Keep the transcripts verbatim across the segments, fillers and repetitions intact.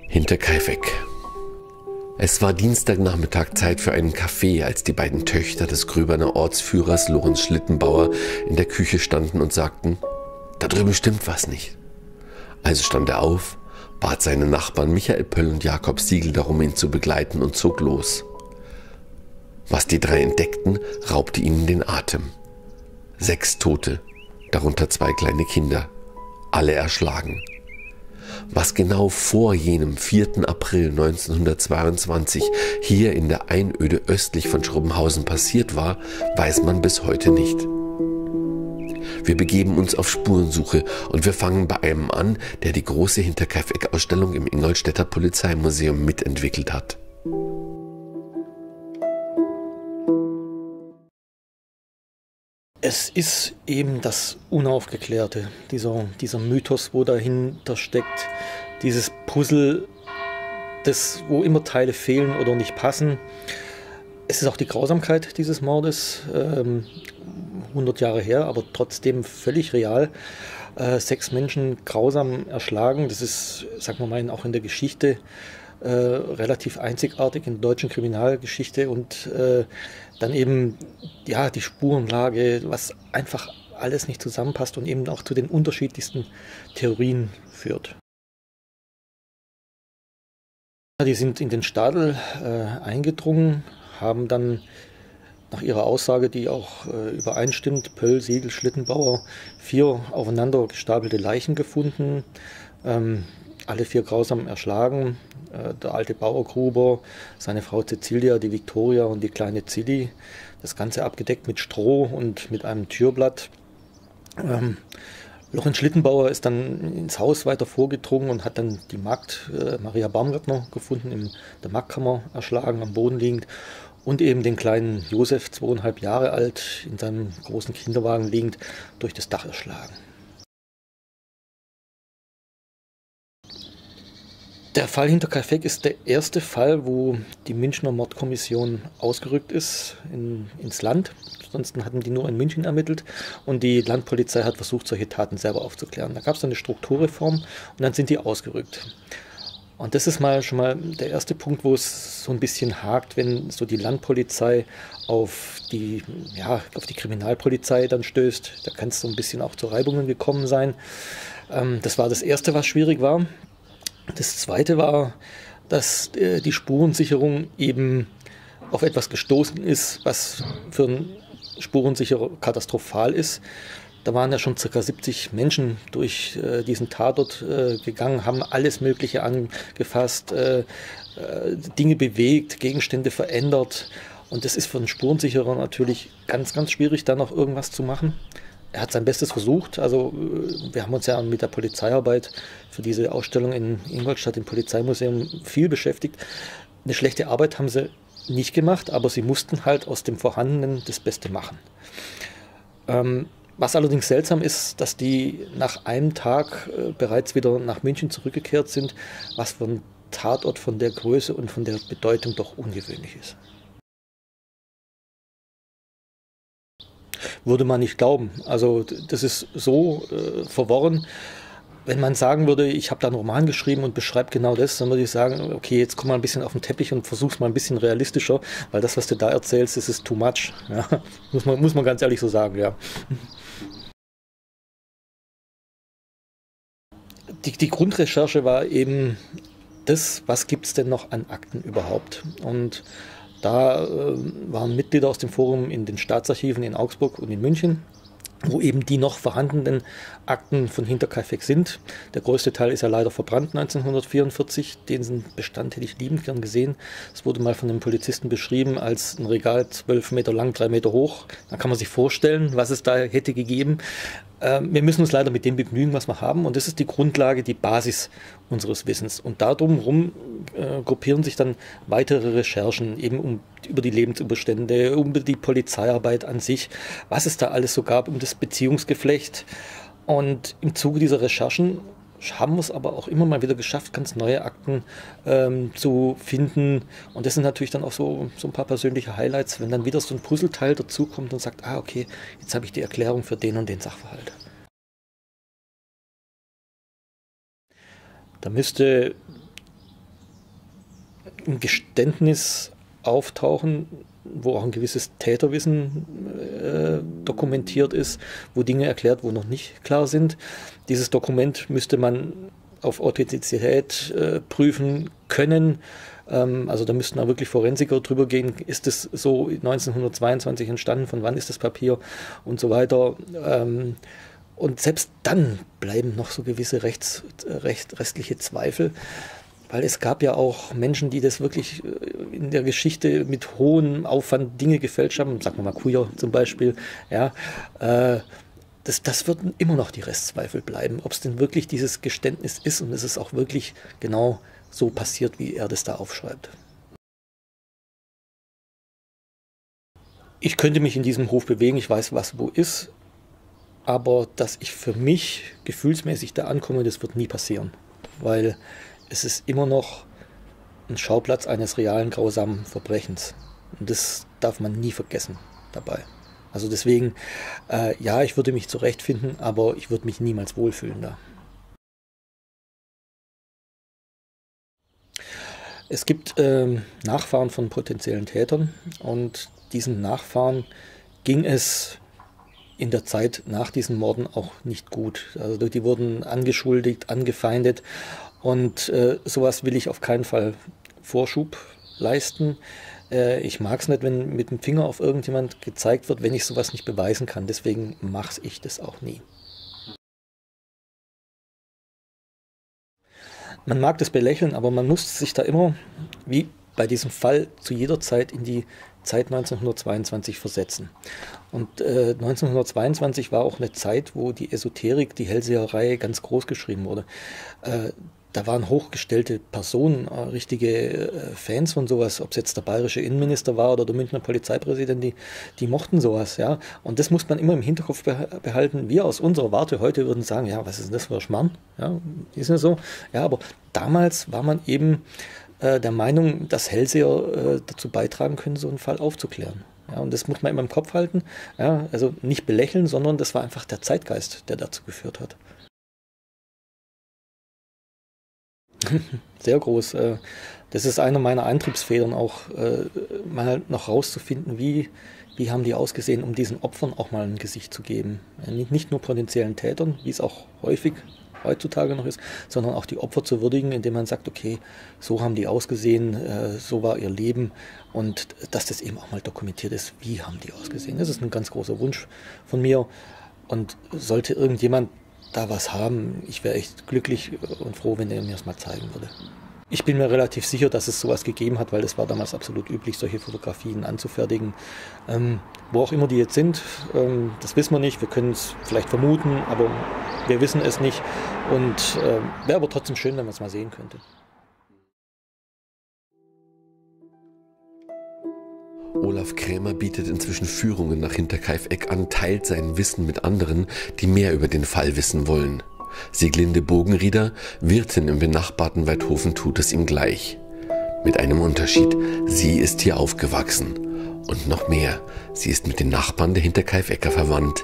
Hinterkaifeck. Es war Dienstagnachmittag Zeit für einen Kaffee, als die beiden Töchter des Gröberner Ortsführers Lorenz Schlittenbauer in der Küche standen und sagten, da drüben stimmt was nicht. Also stand er auf, bat seine Nachbarn Michael Pöll und Jakob Siegel darum, ihn zu begleiten und zog los. Was die drei entdeckten, raubte ihnen den Atem. Sechs Tote, darunter zwei kleine Kinder, alle erschlagen. Was genau vor jenem vierten April neunzehnhundertzweiundzwanzig hier in der Einöde östlich von Schrobenhausen passiert war, weiß man bis heute nicht. Wir begeben uns auf Spurensuche und wir fangen bei einem an, der die große Hinterkaifeck-Ausstellung im Ingolstädter Polizeimuseum mitentwickelt hat. Es ist eben das Unaufgeklärte, dieser, dieser Mythos, wo dahinter steckt, dieses Puzzle, das, wo immer Teile fehlen oder nicht passen. Es ist auch die Grausamkeit dieses Mordes, ähm, hundert Jahre her, aber trotzdem völlig real. Äh, sechs Menschen grausam erschlagen, das ist, sagen wir mal, auch in der Geschichte äh, relativ einzigartig, in der deutschen Kriminalgeschichte und äh, dann eben ja, die Spurenlage, was einfach alles nicht zusammenpasst und eben auch zu den unterschiedlichsten Theorien führt. Die sind in den Stadel äh, eingedrungen, haben dann nach ihrer Aussage, die auch äh, übereinstimmt, Pöll, Siegel, Schlittenbauer, vier aufeinander gestapelte Leichen gefunden, ähm, alle vier grausam erschlagen. Äh, der alte Bauer Gruber, seine Frau Cecilia, die Viktoria und die kleine Zilli. Das Ganze abgedeckt mit Stroh und mit einem Türblatt. Ähm, Lorenz Schlittenbauer ist dann ins Haus weiter vorgedrungen und hat dann die Magd äh, Maria Baumgärtner gefunden, in der Magdkammer erschlagen, am Boden liegend. Und eben den kleinen Josef, zweieinhalb Jahre alt, in seinem großen Kinderwagen liegend, durch das Dach erschlagen. Der Fall Hinterkaifeck ist der erste Fall, wo die Münchner Mordkommission ausgerückt ist in, ins Land. Ansonsten hatten die nur in München ermittelt und die Landpolizei hat versucht, solche Taten selber aufzuklären. Da gab es eine Strukturreform und dann sind die ausgerückt. Und das ist mal schon mal der erste Punkt, wo es so ein bisschen hakt, wenn so die Landpolizei auf die, ja, auf die Kriminalpolizei dann stößt. Da kann es so ein bisschen auch zu Reibungen gekommen sein. Ähm, das war das Erste, was schwierig war. Das Zweite war, dass äh, die Spurensicherung eben auf etwas gestoßen ist, was für einen Spurensicherer katastrophal ist. Da waren ja schon ca. siebzig Menschen durch äh, diesen Tatort äh, gegangen, haben alles Mögliche angefasst, äh, äh, Dinge bewegt, Gegenstände verändert. Und das ist für einen Spurensicherer natürlich ganz, ganz schwierig, da noch irgendwas zu machen. Er hat sein Bestes versucht. Also wir haben uns ja mit der Polizeiarbeit für diese Ausstellung in Ingolstadt im Polizeimuseum viel beschäftigt. Eine schlechte Arbeit haben sie nicht gemacht, aber sie mussten halt aus dem Vorhandenen das Beste machen. Ähm, was allerdings seltsam ist, dass die nach einem Tag äh, bereits wieder nach München zurückgekehrt sind, was für ein Tatort von der Größe und von der Bedeutung doch ungewöhnlich ist. Würde man nicht glauben. Also das ist so äh, verworren. Wenn man sagen würde, ich habe da einen Roman geschrieben und beschreibe genau das, dann würde ich sagen, okay, jetzt komm mal ein bisschen auf den Teppich und versuch's mal ein bisschen realistischer, weil das, was du da erzählst, das ist too much. Ja, muss man, muss man ganz ehrlich so sagen, ja. Die, die Grundrecherche war eben das, was gibt es denn noch an Akten überhaupt? Und da äh, waren Mitglieder aus dem Forum in den Staatsarchiven in Augsburg und in München, wo eben die noch vorhandenen Akten von Hinterkaifeck sind. Der größte Teil ist ja leider verbrannt neunzehnhundertvierundvierzig. Den Bestand hätte ich liebend gern gesehen. Es wurde mal von einem Polizisten beschrieben als ein Regal zwölf Meter lang, drei Meter hoch. Da kann man sich vorstellen, was es da hätte gegeben. Ähm, wir müssen uns leider mit dem begnügen, was wir haben. Und das ist die Grundlage, die Basis unseres Wissens. Und darum rum äh, gruppieren sich dann weitere Recherchen eben um, über die Lebensumstände, um die Polizeiarbeit an sich, was es da alles so gab, um das Beziehungsgeflecht. Und im Zuge dieser Recherchen haben wir es aber auch immer mal wieder geschafft, ganz neue Akten ähm, zu finden. Und das sind natürlich dann auch so, so ein paar persönliche Highlights, wenn dann wieder so ein Puzzleteil dazukommt und sagt, ah okay, jetzt habe ich die Erklärung für den und den Sachverhalt. Da müsste im Geständnis auftauchen, wo auch ein gewisses Täterwissen äh, dokumentiert ist, wo Dinge erklärt, wo noch nicht klar sind. Dieses Dokument müsste man auf Authentizität äh, prüfen können. Ähm, also da müssten auch wirklich Forensiker drüber gehen. Ist es so neunzehnhundertzweiundzwanzig entstanden? Von wann ist das Papier? Und so weiter. Ähm, und selbst dann bleiben noch so gewisse Rechts, recht, restliche Zweifel. Weil es gab ja auch Menschen, die das wirklich in der Geschichte mit hohem Aufwand Dinge gefälscht haben. Sagen wir mal Kuja zum Beispiel. Ja, äh, das, das würden immer noch die Restzweifel bleiben, ob es denn wirklich dieses Geständnis ist und es ist auch wirklich genau so passiert, wie er das da aufschreibt. Ich könnte mich in diesem Hof bewegen, ich weiß, was wo ist, aber dass ich für mich gefühlsmäßig da ankomme, das wird nie passieren, weil es ist immer noch ein Schauplatz eines realen, grausamen Verbrechens. Und das darf man nie vergessen dabei. Also deswegen, äh, ja, ich würde mich zurechtfinden, aber ich würde mich niemals wohlfühlen da. Es gibt ähm, Nachfahren von potenziellen Tätern und diesen Nachfahren ging es in der Zeit nach diesen Morden auch nicht gut. Also die wurden angeschuldigt, angefeindet. Und äh, sowas will ich auf keinen Fall Vorschub leisten. Äh, ich mag es nicht, wenn mit dem Finger auf irgendjemand gezeigt wird, wenn ich sowas nicht beweisen kann. Deswegen mache ich das auch nie. Man mag das belächeln, aber man muss sich da immer, wie bei diesem Fall, zu jeder Zeit in die Zeit neunzehnhundertzweiundzwanzig versetzen. Und äh, neunzehnhundertzweiundzwanzig war auch eine Zeit, wo die Esoterik, die Hellseherei ganz groß geschrieben wurde. Äh, Da waren hochgestellte Personen, äh, richtige äh, Fans von sowas, ob es jetzt der bayerische Innenminister war oder der Münchner Polizeipräsident, die, die mochten sowas. Ja? Und das muss man immer im Hinterkopf behalten. Wir aus unserer Warte heute würden sagen, ja, was ist denn das für ein Schmarrn? Ja, ist ja so. Ja, aber damals war man eben äh, der Meinung, dass Hellseher äh, dazu beitragen können, so einen Fall aufzuklären. Ja, und das muss man immer im Kopf halten. Ja? Also nicht belächeln, sondern das war einfach der Zeitgeist, der dazu geführt hat. Sehr groß. Das ist eine meiner Antriebsfedern, auch mal noch rauszufinden, wie, wie haben die ausgesehen, um diesen Opfern auch mal ein Gesicht zu geben. Nicht nur potenziellen Tätern, wie es auch häufig heutzutage noch ist, sondern auch die Opfer zu würdigen, indem man sagt, okay, so haben die ausgesehen, so war ihr Leben und dass das eben auch mal dokumentiert ist, wie haben die ausgesehen. Das ist ein ganz großer Wunsch von mir und sollte irgendjemand da was haben, ich wäre echt glücklich und froh, wenn er mir das mal zeigen würde. Ich bin mir relativ sicher, dass es sowas gegeben hat, weil es war damals absolut üblich, solche Fotografien anzufertigen. Ähm, wo auch immer die jetzt sind, ähm, das wissen wir nicht. Wir können es vielleicht vermuten, aber wir wissen es nicht. Und äh, wäre aber trotzdem schön, wenn man es mal sehen könnte. Olaf Krämer bietet inzwischen Führungen nach Hinterkaifeck an, teilt sein Wissen mit anderen, die mehr über den Fall wissen wollen. Sieglinde Bogenrieder, Wirtin im benachbarten Weidhofen, tut es ihm gleich. Mit einem Unterschied, sie ist hier aufgewachsen. Und noch mehr, sie ist mit den Nachbarn der Hinterkaifecker verwandt.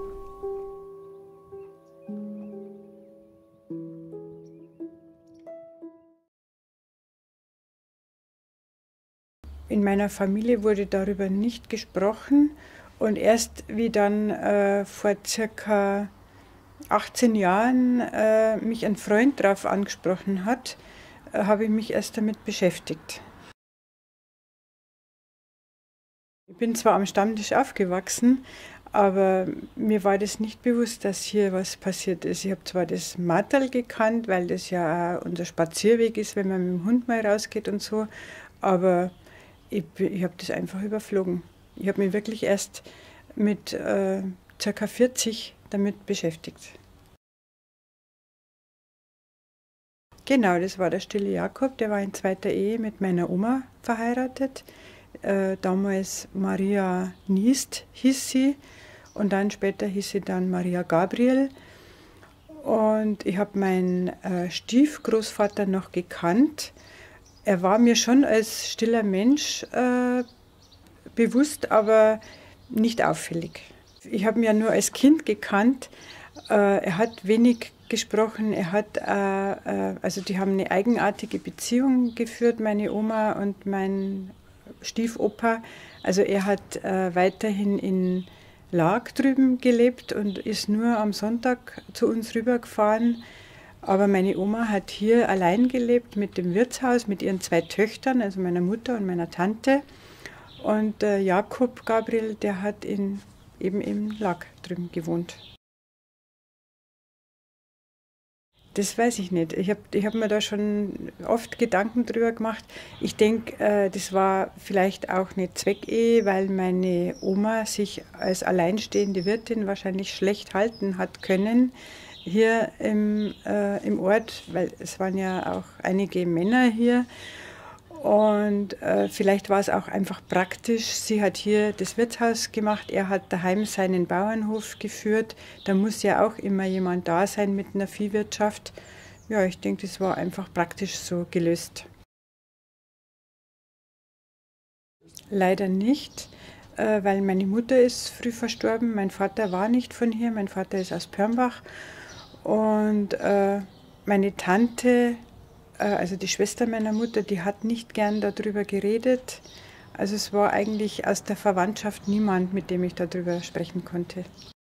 In meiner Familie wurde darüber nicht gesprochen und erst wie dann äh, vor circa achtzehn Jahren äh, mich ein Freund darauf angesprochen hat, äh, habe ich mich erst damit beschäftigt. Ich bin zwar am Stammtisch aufgewachsen, aber mir war das nicht bewusst, dass hier was passiert ist. Ich habe zwar das Marterl gekannt, weil das ja auch unser Spazierweg ist, wenn man mit dem Hund mal rausgeht und so, aber ich, ich habe das einfach überflogen. Ich habe mich wirklich erst mit äh, ca. vierzig damit beschäftigt. Genau, das war der stille Jakob, der war in zweiter Ehe mit meiner Oma verheiratet. Äh, damals Maria Niest hieß sie und dann später hieß sie dann Maria Gabriel. Und ich habe meinen äh, Stiefgroßvater noch gekannt. Er war mir schon als stiller Mensch äh, bewusst, aber nicht auffällig. Ich habe ihn ja nur als Kind gekannt. Äh, er hat wenig gesprochen. Er hat, äh, also die haben eine eigenartige Beziehung geführt, meine Oma und mein Stiefopa. Also er hat äh, weiterhin in Lag drüben gelebt und ist nur am Sonntag zu uns rübergefahren. Aber meine Oma hat hier allein gelebt mit dem Wirtshaus, mit ihren zwei Töchtern, also meiner Mutter und meiner Tante. Und äh, Jakob Gabriel, der hat in, eben im Lag drüben gewohnt. Das weiß ich nicht. Ich habe ich hab mir da schon oft Gedanken drüber gemacht. Ich denke, äh, das war vielleicht auch eine Zweckehe, weil meine Oma sich als alleinstehende Wirtin wahrscheinlich schlecht halten hat können hier im, äh, im Ort, weil es waren ja auch einige Männer hier. Und äh, vielleicht war es auch einfach praktisch. Sie hat hier das Wirtshaus gemacht, er hat daheim seinen Bauernhof geführt. Da muss ja auch immer jemand da sein mit einer Viehwirtschaft. Ja, ich denke, das war einfach praktisch so gelöst. Leider nicht, äh, weil meine Mutter ist früh verstorben. Mein Vater war nicht von hier, mein Vater ist aus Pörnbach. Und äh, meine Tante, also die Schwester meiner Mutter, die hat nicht gern darüber geredet. Also es war eigentlich aus der Verwandtschaft niemand, mit dem ich darüber sprechen konnte.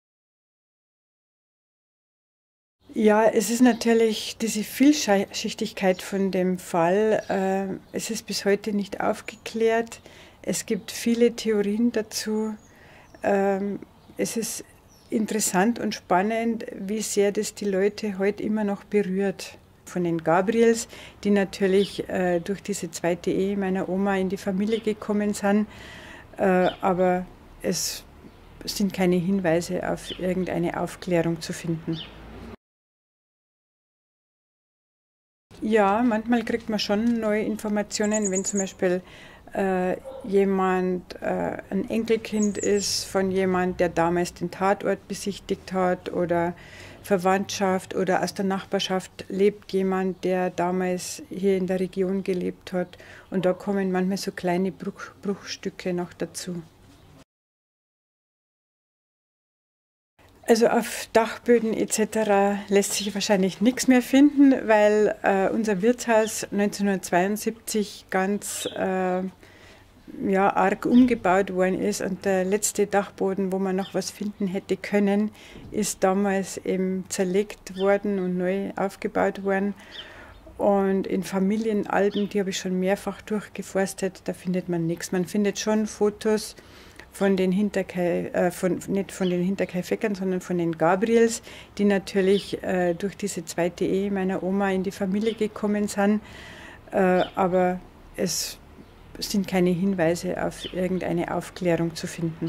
Ja, es ist natürlich diese Vielschichtigkeit von dem Fall. Es ist bis heute nicht aufgeklärt. Es gibt viele Theorien dazu. Es ist interessant und spannend, wie sehr das die Leute heute immer noch berührt. Von den Gabriels, die natürlich äh, durch diese zweite Ehe meiner Oma in die Familie gekommen sind, äh, aber es sind keine Hinweise auf irgendeine Aufklärung zu finden. Ja, manchmal kriegt man schon neue Informationen, wenn zum Beispiel äh, jemand äh, ein Enkelkind ist von jemand, der damals den Tatort besichtigt hat, oder Verwandtschaft oder aus der Nachbarschaft lebt jemand, der damals hier in der Region gelebt hat. Und da kommen manchmal so kleine Bruch, Bruchstücke noch dazu. Also auf Dachböden et cetera lässt sich wahrscheinlich nichts mehr finden, weil äh, unser Wirtshaus neunzehnhundertzweiundsiebzig ganz äh, ja, arg umgebaut worden ist, und der letzte Dachboden, wo man noch was finden hätte können, ist damals eben zerlegt worden und neu aufgebaut worden. Und in Familienalben, die habe ich schon mehrfach durchgeforstet, da findet man nichts. Man findet schon Fotos von den Hinterkaifeckern, äh, von, nicht von den Hinterkaifeckern, sondern von den Gabriels, die natürlich äh, durch diese zweite Ehe meiner Oma in die Familie gekommen sind. Äh, aber es sind keine Hinweise auf irgendeine Aufklärung zu finden.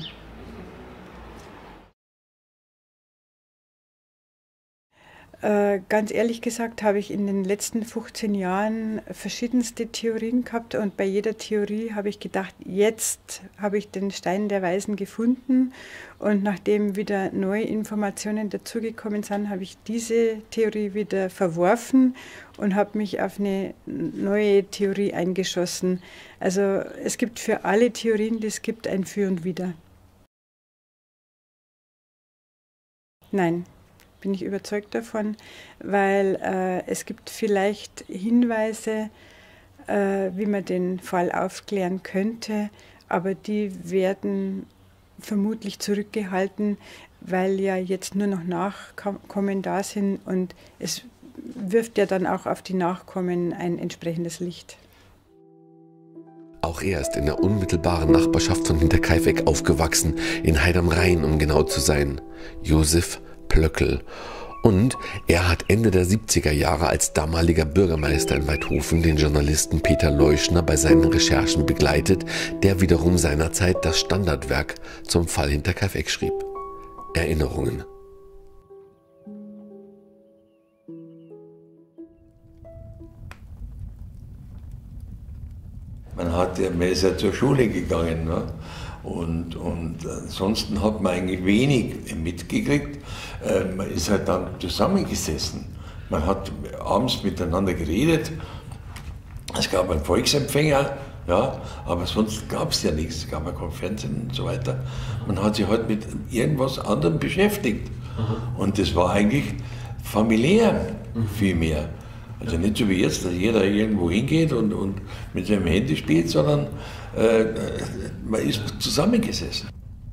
Äh, ganz ehrlich gesagt habe ich in den letzten fünfzehn Jahren verschiedenste Theorien gehabt, und bei jeder Theorie habe ich gedacht, jetzt habe ich den Stein der Weisen gefunden, und nachdem wieder neue Informationen dazugekommen sind, habe ich diese Theorie wieder verworfen und habe mich auf eine neue Theorie eingeschossen. Also es gibt für alle Theorien, die es gibt, ein Für und Wider. Nein. Bin ich überzeugt davon, weil äh, es gibt vielleicht Hinweise, äh, wie man den Fall aufklären könnte, aber die werden vermutlich zurückgehalten, weil ja jetzt nur noch Nachkommen da sind, und es wirft ja dann auch auf die Nachkommen ein entsprechendes Licht. Auch er ist in der unmittelbaren Nachbarschaft von Hinterkaifeck aufgewachsen, in Heid am Rhein, um genau zu sein. Josef Plöckel. Und er hat Ende der siebziger Jahre als damaliger Bürgermeister in Waidhofen den Journalisten Peter Leuschner bei seinen Recherchen begleitet, der wiederum seinerzeit das Standardwerk zum Fall Hinterkaifeck schrieb. Erinnerungen. Man, hat ja, man ist ja zur Schule gegangen, ne? Und, und ansonsten hat man eigentlich wenig mitgekriegt. Man ist halt dann zusammengesessen. Man hat abends miteinander geredet. Es gab einen Volksempfänger, ja, aber sonst gab es ja nichts. Es gab ja kein Fernsehen und so weiter. Man hat sich halt mit irgendwas anderem beschäftigt. Mhm. Und das war eigentlich familiär viel mehr. Also nicht so wie jetzt, dass jeder irgendwo hingeht und, und mit seinem Handy spielt, sondern äh, man ist zusammengesessen.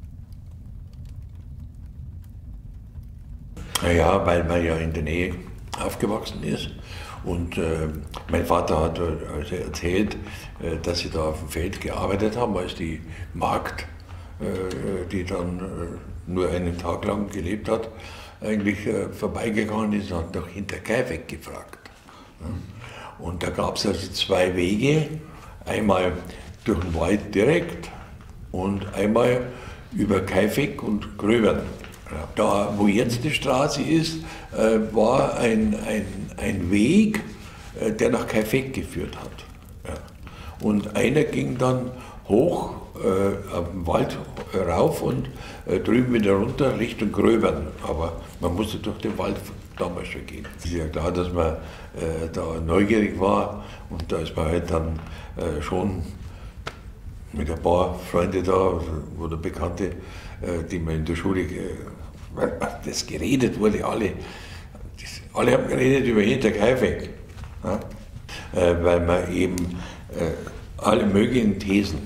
Naja, weil man ja in der Nähe aufgewachsen ist. Und äh, mein Vater hat also erzählt, äh, dass sie da auf dem Feld gearbeitet haben, als die Magd, äh, die dann äh, nur einen Tag lang gelebt hat, eigentlich äh, vorbeigegangen ist und hat nach Hinterkaifeck gefragt. Ja. Und da gab es also zwei Wege, einmal durch den Wald direkt und einmal über Kaifeck und Gröbern. Ja. Da, wo jetzt die Straße ist, äh, war ein, ein, ein Weg, äh, der nach Kaifeck geführt hat. Ja. Und einer ging dann hoch äh, auf den Wald rauf und äh, drüben wieder runter Richtung Gröbern. Aber man musste durch den Wald damals schon gehen. Es ist ja klar, dass man äh, da neugierig war und da ist man halt dann äh, schon mit ein paar Freunden da oder Bekannte, äh, die man in der Schule, äh, das geredet wurde, alle, das, alle haben geredet über Hinterkaifeck, ja? äh, weil man eben äh, alle möglichen Thesen,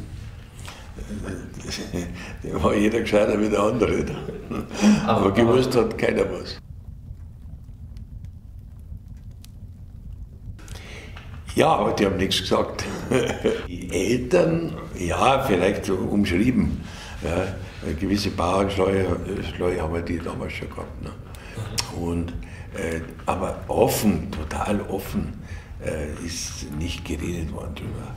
da war jeder gescheiter wie der andere. Aber gewusst hat keiner was. Ja, aber die haben nichts gesagt. Die Eltern, ja, vielleicht so umschrieben. Ja, eine gewisse Bauernschleue haben wir die damals schon gehabt. Ne? Und, äh, aber offen, total offen, äh, ist nicht geredet worden drüber.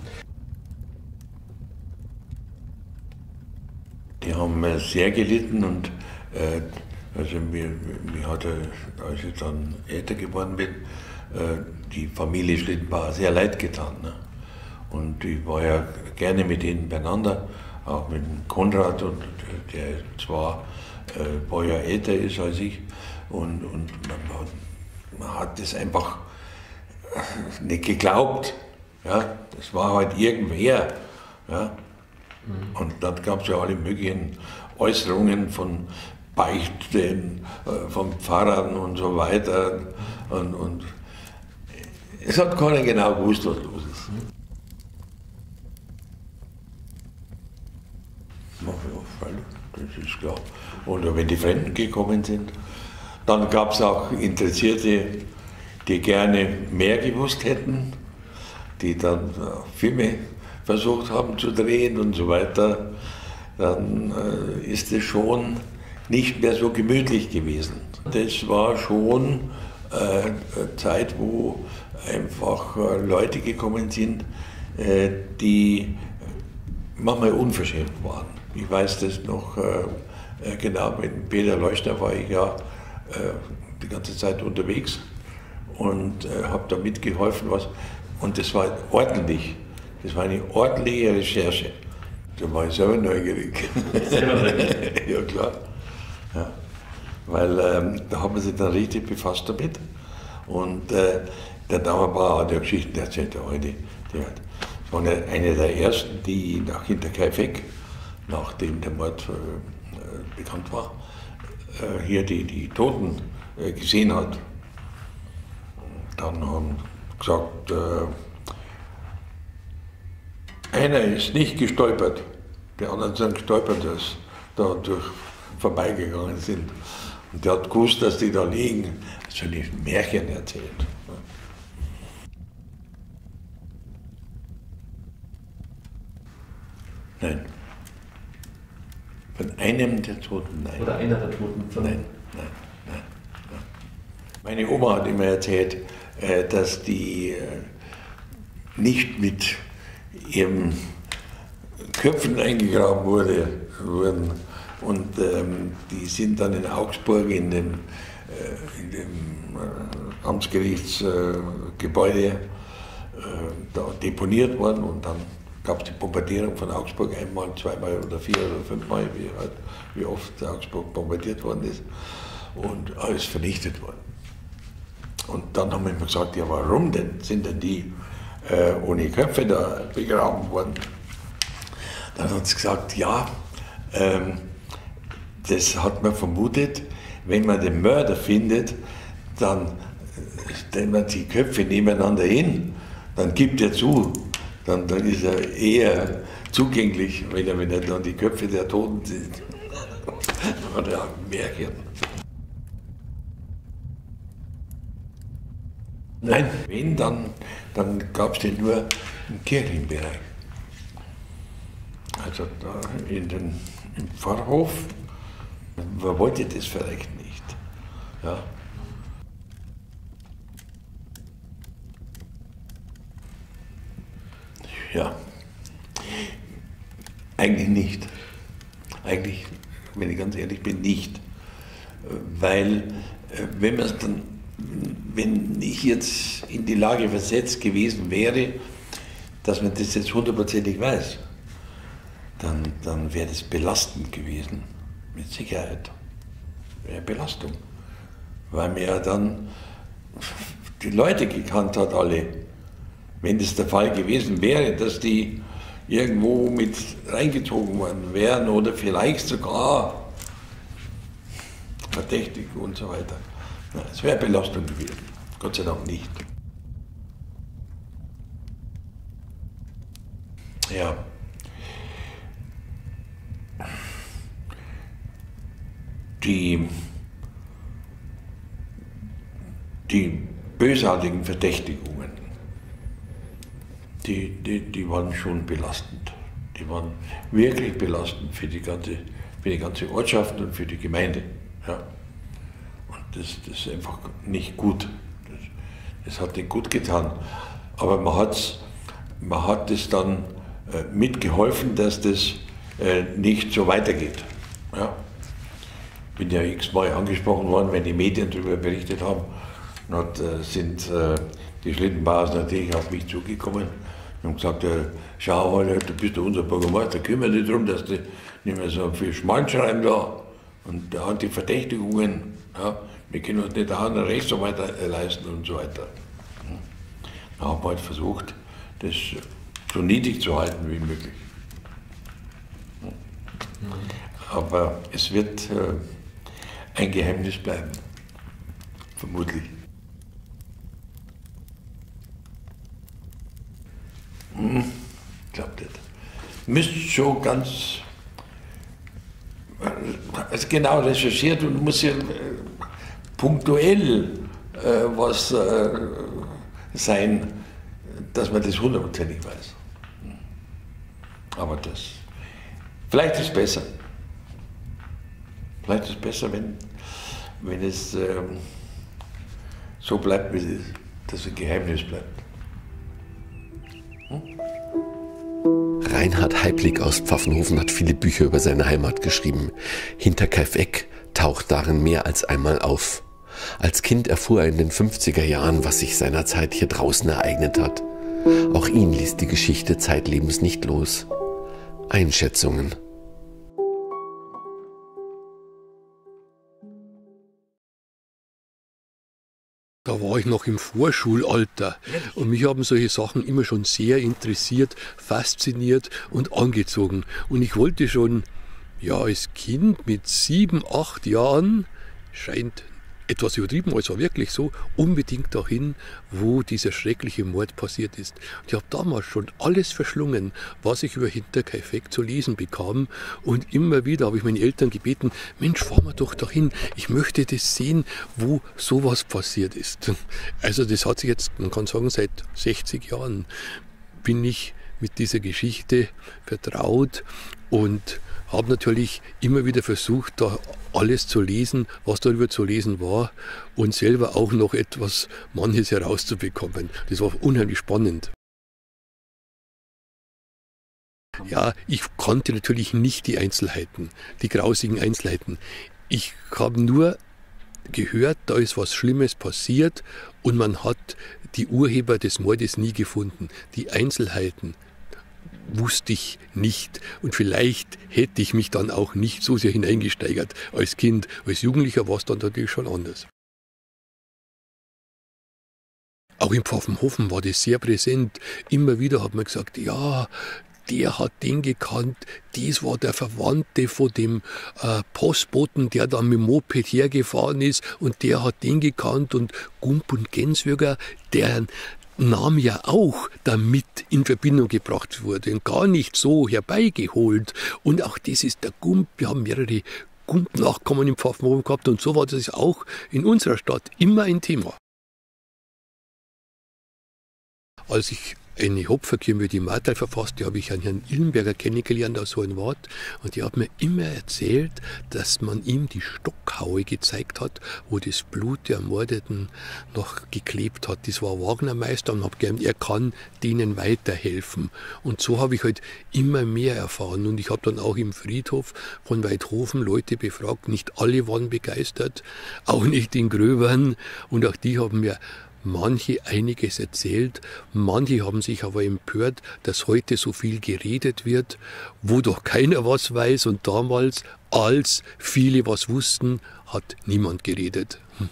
Die haben sehr gelitten und äh, also mir, mir hat, als ich dann älter geworden bin, äh, die Familie Schlittenbauer sehr leid getan. Ne? Und ich war ja gerne mit ihnen beieinander, auch mit dem Konrad, und der zwar äh, ein paar Jahre älter ist als ich, und, und man, man hat das einfach nicht geglaubt. Ja? Das war halt irgendwer. Ja? Und dann gab es ja alle möglichen Äußerungen von Beichten, äh, von Pfarrern und so weiter. Und, und es hat keiner genau gewusst, was los ist. Ja, das ist klar. Oder wenn die Fremden gekommen sind. Dann gab es auch Interessierte, die gerne mehr gewusst hätten, die dann Filme versucht haben zu drehen und so weiter. Dann äh, ist es schon nicht mehr so gemütlich gewesen. Das war schon äh, eine Zeit, wo einfach äh, Leute gekommen sind, äh, die manchmal unverschämt waren. Ich weiß das noch äh, genau, mit Peter Leuschner war ich ja äh, die ganze Zeit unterwegs und äh, habe da mitgeholfen, was, und das war ordentlich. Das war eine ordentliche Recherche. Da war ich selber neugierig. Selber neugierig? Ja, klar. Ja. Weil ähm, da haben wir sich dann richtig befasst damit. Und äh, der Dauerbauer hat ja Geschichten erzählt, der heute. Der hat, das war einer der ersten, die nach Hinterkaifeck, nachdem der Mord äh, bekannt war, äh, hier die, die Toten äh, gesehen hat. Dann haben gesagt, äh, einer ist nicht gestolpert, die anderen sind gestolpert, dass da durch vorbeigegangen sind. Und der hat gewusst, dass die da liegen, so ein Märchen erzählt. Nein. Von einem der Toten, nein. Oder einer der Toten? Von nein, nein, nein, nein. Meine Oma hat immer erzählt, dass die nicht mit ihren Köpfen eingegraben wurde, wurden. Und ähm, die sind dann in Augsburg in, den, äh, in dem äh, Amtsgerichtsgebäude äh, äh, da deponiert worden. Und dann gab es die Bombardierung von Augsburg einmal, zweimal oder vier oder fünfmal, wie, halt, wie oft Augsburg bombardiert worden ist. Und alles vernichtet worden. Und dann haben wir immer gesagt, ja, warum denn sind denn die äh, ohne Köpfe da begraben worden? Dann hat sie gesagt, ja, ähm, das hat man vermutet, wenn man den Mörder findet, dann stellen wir die Köpfe nebeneinander hin, dann gibt er zu, dann, dann ist er eher zugänglich, wenn er, wenn er dann die Köpfe der Toten sieht. Oder ein Märchen. Nein, wenn, dann, dann gab es den nur im kirchlichen Bereich. Also da in den, im Pfarrhof, man wollte das vielleicht nicht. Ja. Ja, eigentlich nicht. Eigentlich, wenn ich ganz ehrlich bin, nicht. Weil, wenn man es dann, wenn ich jetzt in die Lage versetzt gewesen wäre, dass man das jetzt hundertprozentig weiß, dann, dann wäre das belastend gewesen. Mit Sicherheit. Wäre Belastung. Weil man ja dann die Leute gekannt hat, alle. Wenn das der Fall gewesen wäre, dass die irgendwo mit reingezogen worden wären oder vielleicht sogar verdächtig und so weiter. Es wäre Belastung gewesen. Gott sei Dank nicht. Ja. Die, die bösartigen Verdächtigungen, die, die, die waren schon belastend. Die waren wirklich belastend für die ganze, für die ganze Ortschaft und für die Gemeinde. Ja. Und das, das ist einfach nicht gut. Das, das hat nicht gut getan. Aber man, hat's, man hat es dann äh, mitgeholfen, dass das äh, nicht so weitergeht. Ja. Ich bin ja x-mal angesprochen worden, wenn die Medien darüber berichtet haben. Und äh, sind äh, die Schlittenbauers natürlich auf mich zugekommen und haben gesagt, äh, schau mal, du bist ja unser Bürgermeister, kümmere dich darum, dass du nicht mehr so viel Schmarrn schreiben da. Und da hat die Verdächtigungen, ja, wir können uns nicht auch ein Rechtsarbeit leisten und so weiter. Da haben wir halt versucht, das so niedrig zu halten wie möglich. Aber es wird äh, ein Geheimnis bleiben, vermutlich. Hm, ich glaube nicht. Müsst schon ganz also genau recherchiert und muss ja äh, punktuell äh, was äh, sein, dass man das hundertprozentig weiß. Aber das, vielleicht ist es besser. Vielleicht ist es besser, wenn, wenn es äh, so bleibt, wie es ist, dass es ein Geheimnis bleibt. Hm? Reinhard Heiblig aus Pfaffenhofen hat viele Bücher über seine Heimat geschrieben. Hinterkaifeck taucht darin mehr als einmal auf. Als Kind erfuhr er in den fünfziger Jahren, was sich seinerzeit hier draußen ereignet hat. Auch ihn ließ die Geschichte zeitlebens nicht los. Einschätzungen. Da war ich noch im Vorschulalter und mich haben solche Sachen immer schon sehr interessiert, fasziniert und angezogen. Und ich wollte schon, ja, als Kind mit sieben, acht Jahren, scheint etwas übertrieben, aber es war wirklich so, unbedingt dahin, wo dieser schreckliche Mord passiert ist. Ich habe damals schon alles verschlungen, was ich über Hinterkaifeck zu lesen bekam. Und immer wieder habe ich meine Eltern gebeten, Mensch, fahren wir doch dahin. Ich möchte das sehen, wo sowas passiert ist. Also das hat sich jetzt, man kann sagen, seit sechzig Jahren bin ich mit dieser Geschichte vertraut und habe natürlich immer wieder versucht, da alles zu lesen, was darüber zu lesen war und selber auch noch etwas, manches herauszubekommen. Das war unheimlich spannend. Ja, ich kannte natürlich nicht die Einzelheiten, die grausigen Einzelheiten. Ich habe nur gehört, da ist was Schlimmes passiert und man hat die Urheber des Mordes nie gefunden. Die Einzelheiten wusste ich nicht und vielleicht hätte ich mich dann auch nicht so sehr hineingesteigert als Kind. Als Jugendlicher war es dann natürlich schon anders. Auch in Pfaffenhofen war das sehr präsent. Immer wieder hat man gesagt, ja, der hat den gekannt, dies war der Verwandte von dem äh, Postboten, der da mit dem Moped hergefahren ist und der hat den gekannt und Gump und Genswürger, deren Name ja auch damit in Verbindung gebracht wurde und gar nicht so herbeigeholt. Und auch das ist der Gump, wir haben mehrere Gump-Nachkommen im Pfaffenhofen gehabt und so war das auch in unserer Stadt immer ein Thema. Als ich eine Hopferkirche mit die Martal verfasste, habe ich einen Herrn Illenberger kennengelernt aus Hohenwart und der hat mir immer erzählt, dass man ihm die Stockhaue gezeigt hat, wo das Blut der Ermordeten noch geklebt hat. Das war Wagnermeister und habe gemeint, er kann denen weiterhelfen. Und so habe ich halt immer mehr erfahren und ich habe dann auch im Friedhof von Weidhofen Leute befragt. Nicht alle waren begeistert, auch nicht in Gröbern und auch die haben mir manche einiges erzählt, manche haben sich aber empört, dass heute so viel geredet wird, wo doch keiner was weiß und damals, als viele was wussten, hat niemand geredet. Hm.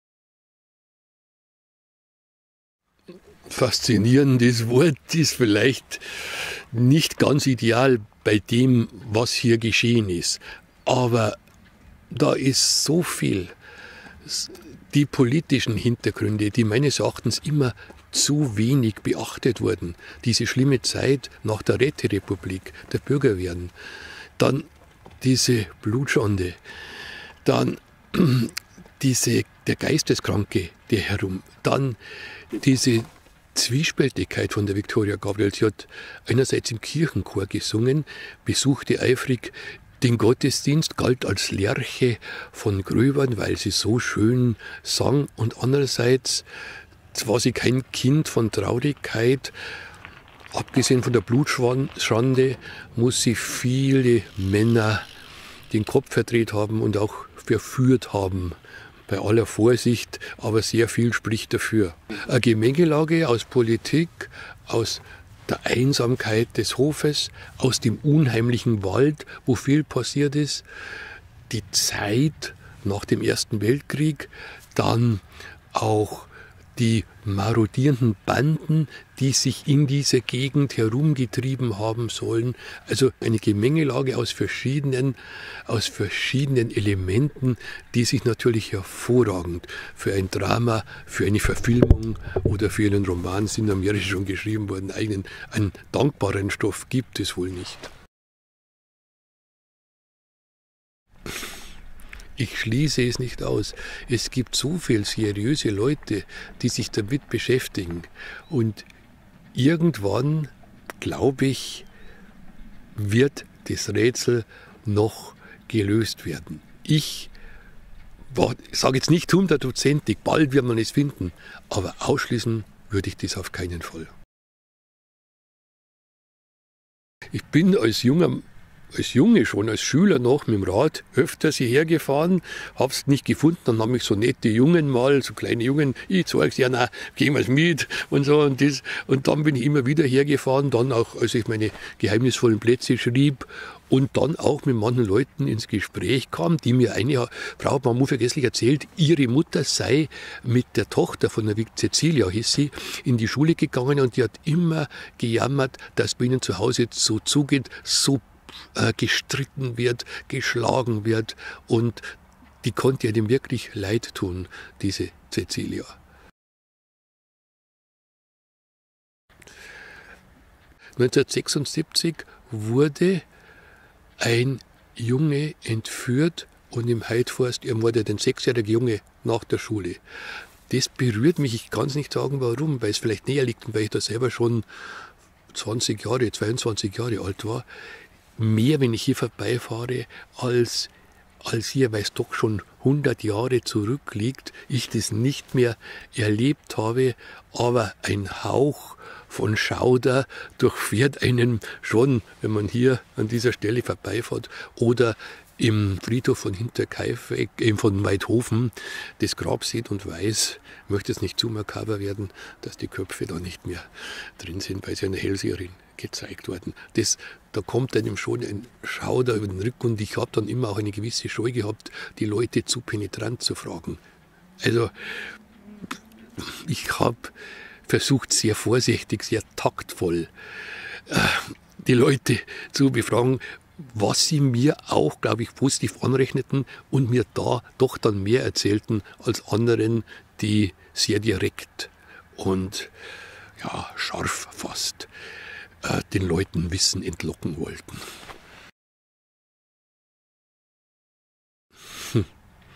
Faszinierendes Wort ist vielleicht nicht ganz ideal bei dem, was hier geschehen ist, aber da ist so viel. Die politischen Hintergründe, die meines Erachtens immer zu wenig beachtet wurden, diese schlimme Zeit nach der Räterepublik, der Bürgerwehren, dann diese Blutschande, dann diese, der Geisteskranke, der herum, dann diese Zwiespältigkeit von der Viktoria Gabriel. Sie hat einerseits im Kirchenchor gesungen, besuchte eifrig den Gottesdienst, galt als Lerche von Gröbern, weil sie so schön sang. Und andererseits war sie kein Kind von Traurigkeit. Abgesehen von der Blutschande muss sie viele Männer den Kopf verdreht haben und auch verführt haben. Bei aller Vorsicht, aber sehr viel spricht dafür. Eine Gemengelage aus Politik, aus der Einsamkeit des Hofes, aus dem unheimlichen Wald, wo viel passiert ist, die Zeit nach dem Ersten Weltkrieg, dann auch die marodierenden Banden, die sich in dieser Gegend herumgetrieben haben sollen. Also eine Gemengelage aus verschiedenen, aus verschiedenen Elementen, die sich natürlich hervorragend für ein Drama, für eine Verfilmung oder für einen Roman, sind am Amerika schon geschrieben worden, einen, einen dankbaren Stoff gibt es wohl nicht. Ich schließe es nicht aus. Es gibt so viele seriöse Leute, die sich damit beschäftigen. Und irgendwann, glaube ich, wird das Rätsel noch gelöst werden. Ich sage jetzt nicht hundertprozentig, bald wird man es finden, aber ausschließen würde ich das auf keinen Fall. Ich bin als junger Als Junge schon, als Schüler noch mit dem Rad öfters hierher gefahren, hab's nicht gefunden, dann haben mich so nette Jungen mal, so kleine Jungen, ich zeig's ja, na, gehen wir's mit und so und das. Und dann bin ich immer wieder hergefahren, dann auch, als ich meine geheimnisvollen Plätze schrieb und dann auch mit manchen Leuten ins Gespräch kam, die mir eine Frau hat mir unvergesslich erzählt, ihre Mutter sei mit der Tochter von der Cecilia, hieß sie, in die Schule gegangen und die hat immer gejammert, dass bei ihnen zu Hause so zugeht, so gestritten wird, geschlagen wird und die konnte ihm wirklich leid tun, diese Cecilia. neunzehnhundertsechsundsiebzig wurde ein Junge entführt und im Heidforst ermordet, ein sechsjähriger Junge nach der Schule. Das berührt mich, ich kann es nicht sagen warum, weil es vielleicht näher liegt und weil ich da selber schon zwanzig Jahre, zweiundzwanzig Jahre alt war. Mehr, wenn ich hier vorbeifahre, als, als hier, weil es doch schon hundert Jahre zurückliegt, ich das nicht mehr erlebt habe, aber ein Hauch von Schauder durchfährt einen schon, wenn man hier an dieser Stelle vorbeifährt oder im Friedhof von Hinterkaifeck, äh, von Weidhofen, das Grab sieht und weiß, möchte es nicht zu makaber werden, dass die Köpfe da nicht mehr drin sind, weil sie einer Hellseherin gezeigt worden. Das, da kommt einem schon ein Schauder über den Rücken und ich habe dann immer auch eine gewisse Scheu gehabt, die Leute zu penetrant zu fragen. Also ich habe versucht, sehr vorsichtig, sehr taktvoll die Leute zu befragen, was sie mir auch, glaube ich, positiv anrechneten und mir da doch dann mehr erzählten als anderen, die sehr direkt und ja, scharf fast äh, den Leuten Wissen entlocken wollten. Hm.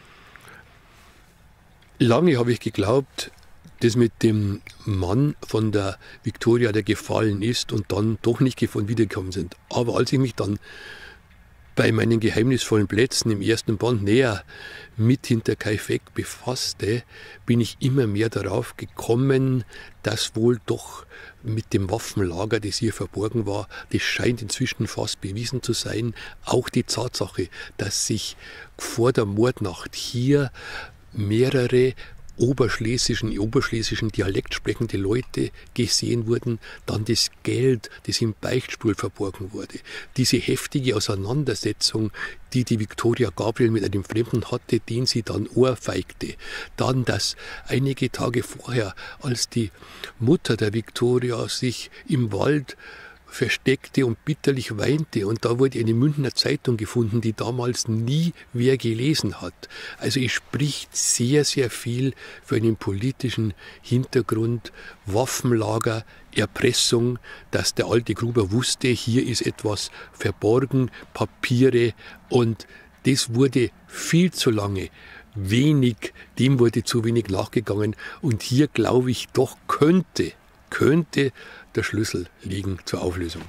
Lange habe ich geglaubt, das mit dem Mann von der Viktoria, der gefallen ist und dann doch nicht gefunden wiedergekommen sind. Aber als ich mich dann bei meinen geheimnisvollen Plätzen im ersten Band näher mit Hinterkaifeck befasste, bin ich immer mehr darauf gekommen, dass wohl doch mit dem Waffenlager, das hier verborgen war, das scheint inzwischen fast bewiesen zu sein, auch die Tatsache, dass sich vor der Mordnacht hier mehrere oberschlesischen, oberschlesischen Dialekt sprechende Leute gesehen wurden, dann das Geld, das im Beichtstuhl verborgen wurde. Diese heftige Auseinandersetzung, die die Viktoria Gabriel mit einem Fremden hatte, den sie dann ohrfeigte. Dann, dass einige Tage vorher, als die Mutter der Viktoria sich im Wald versteckte und bitterlich weinte. Und da wurde eine Münchner Zeitung gefunden, die damals nie wer gelesen hat. Also es spricht sehr, sehr viel für einen politischen Hintergrund, Waffenlager, Erpressung, dass der alte Gruber wusste, hier ist etwas verborgen, Papiere, und das wurde viel zu lange wenig, dem wurde zu wenig nachgegangen. Und hier, glaube ich, doch könnte, könnte der Schlüssel liegen zur Auflösung.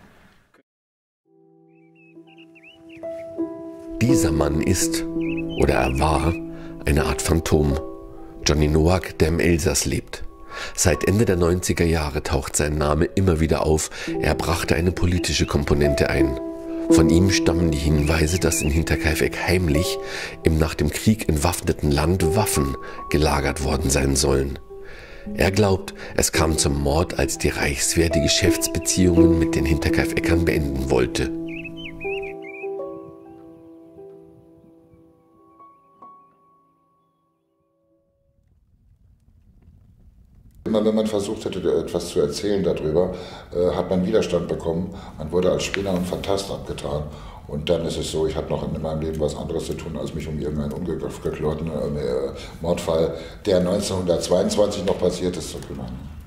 Dieser Mann ist, oder er war, eine Art Phantom. Johnny Nowak, der im Elsass lebt. Seit Ende der neunziger Jahre taucht sein Name immer wieder auf. Er brachte eine politische Komponente ein. Von ihm stammen die Hinweise, dass in Hinterkaifeck heimlich im nach dem Krieg entwaffneten Land Waffen gelagert worden sein sollen. Er glaubt, es kam zum Mord, als die Reichswehr die Geschäftsbeziehungen mit den Hinterkaifeckern beenden wollte. Immer wenn man versucht hätte, etwas zu erzählen darüber, hat man Widerstand bekommen. Man wurde als Spinner und Phantast abgetan. Und dann ist es so, ich habe noch in meinem Leben was anderes zu tun, als mich um irgendeinen ungeklärten äh, Mordfall, der neunzehnhundertzweiundzwanzig noch passiert ist, zu kümmern.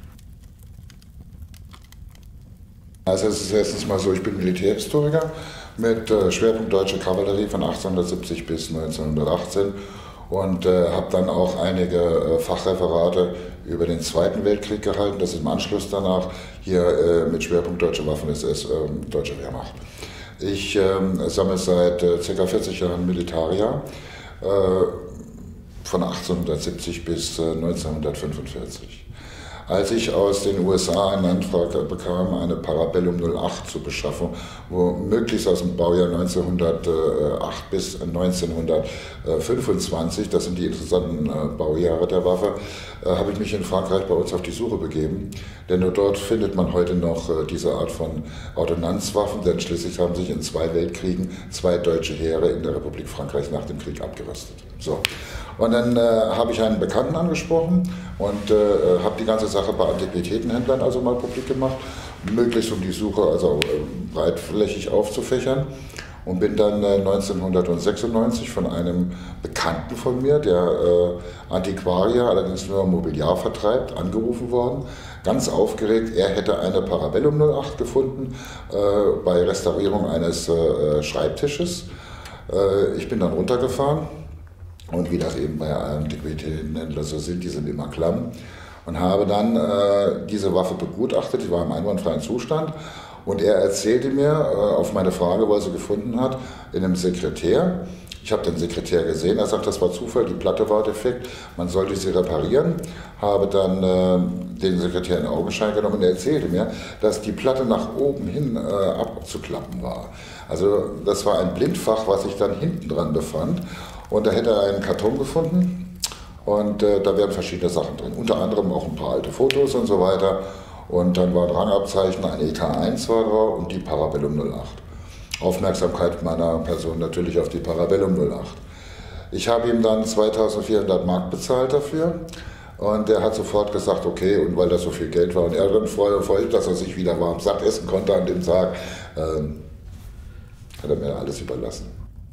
Also es ist erstens mal so, ich bin Militärhistoriker mit äh, Schwerpunkt Deutsche Kavallerie von achtzehnhundertsiebzig bis neunzehnhundertachtzehn und äh, habe dann auch einige äh, Fachreferate über den Zweiten Weltkrieg gehalten, das ist im Anschluss danach hier äh, mit Schwerpunkt Deutsche Waffen-S S, äh, Deutsche Wehrmacht. Ich ähm, sammle seit äh, ca. vierzig Jahren Militaria, äh, von achtzehnhundertsiebzig bis äh, neunzehnhundertfünfundvierzig. Als ich aus den U S A einen Antrag bekam, eine Parabellum null acht zu beschaffen, wo möglichst aus dem Baujahr neunzehnhundertacht bis neunzehnhundertfünfundzwanzig, das sind die interessanten Baujahre der Waffe, habe ich mich in Frankreich bei uns auf die Suche begeben. Denn nur dort findet man heute noch diese Art von Ordonnanzwaffen, denn schließlich haben sich in zwei Weltkriegen zwei deutsche Heere in der Republik Frankreich nach dem Krieg abgerüstet. So. Und dann äh, habe ich einen Bekannten angesprochen und äh, habe die ganze Sache bei Antiquitätenhändlern also mal publik gemacht, möglichst um die Suche also äh, breitflächig aufzufächern. Und bin dann äh, neunzehnhundertsechsundneunzig von einem Bekannten von mir, der äh, Antiquarier, allerdings nur Mobiliar vertreibt, angerufen worden. Ganz aufgeregt, er hätte eine Parabellum null acht gefunden äh, bei Restaurierung eines äh, Schreibtisches. Äh, ich bin dann runtergefahren. Und wie das eben bei Antiquitätenhändlern so sind, die sind immer klamm. Und habe dann äh, diese Waffe begutachtet, die war im einwandfreien Zustand. Und er erzählte mir äh, auf meine Frage, wo er sie gefunden hat, in einem Sekretär. Ich habe den Sekretär gesehen, er sagt, das war Zufall, die Platte war defekt, man sollte sie reparieren. Habe dann äh, den Sekretär in Augenschein genommen und er erzählte mir, dass die Platte nach oben hin äh, abzuklappen war. Also das war ein Blindfach, was sich dann hinten dran befand. Und da hätte er einen Karton gefunden und äh, da wären verschiedene Sachen drin, unter anderem auch ein paar alte Fotos und so weiter. Und dann war ein Rangabzeichen, ein E K eins war drauf und die Parabellum null acht. Aufmerksamkeit meiner Person natürlich auf die Parabellum null acht. Ich habe ihm dann zweitausendvierhundert Mark bezahlt dafür, Und er hat sofort gesagt, okay, und weil das so viel Geld war und er dann freut, dass er sich wieder warm satt essen konnte an dem Tag, ähm, hat er mir alles überlassen.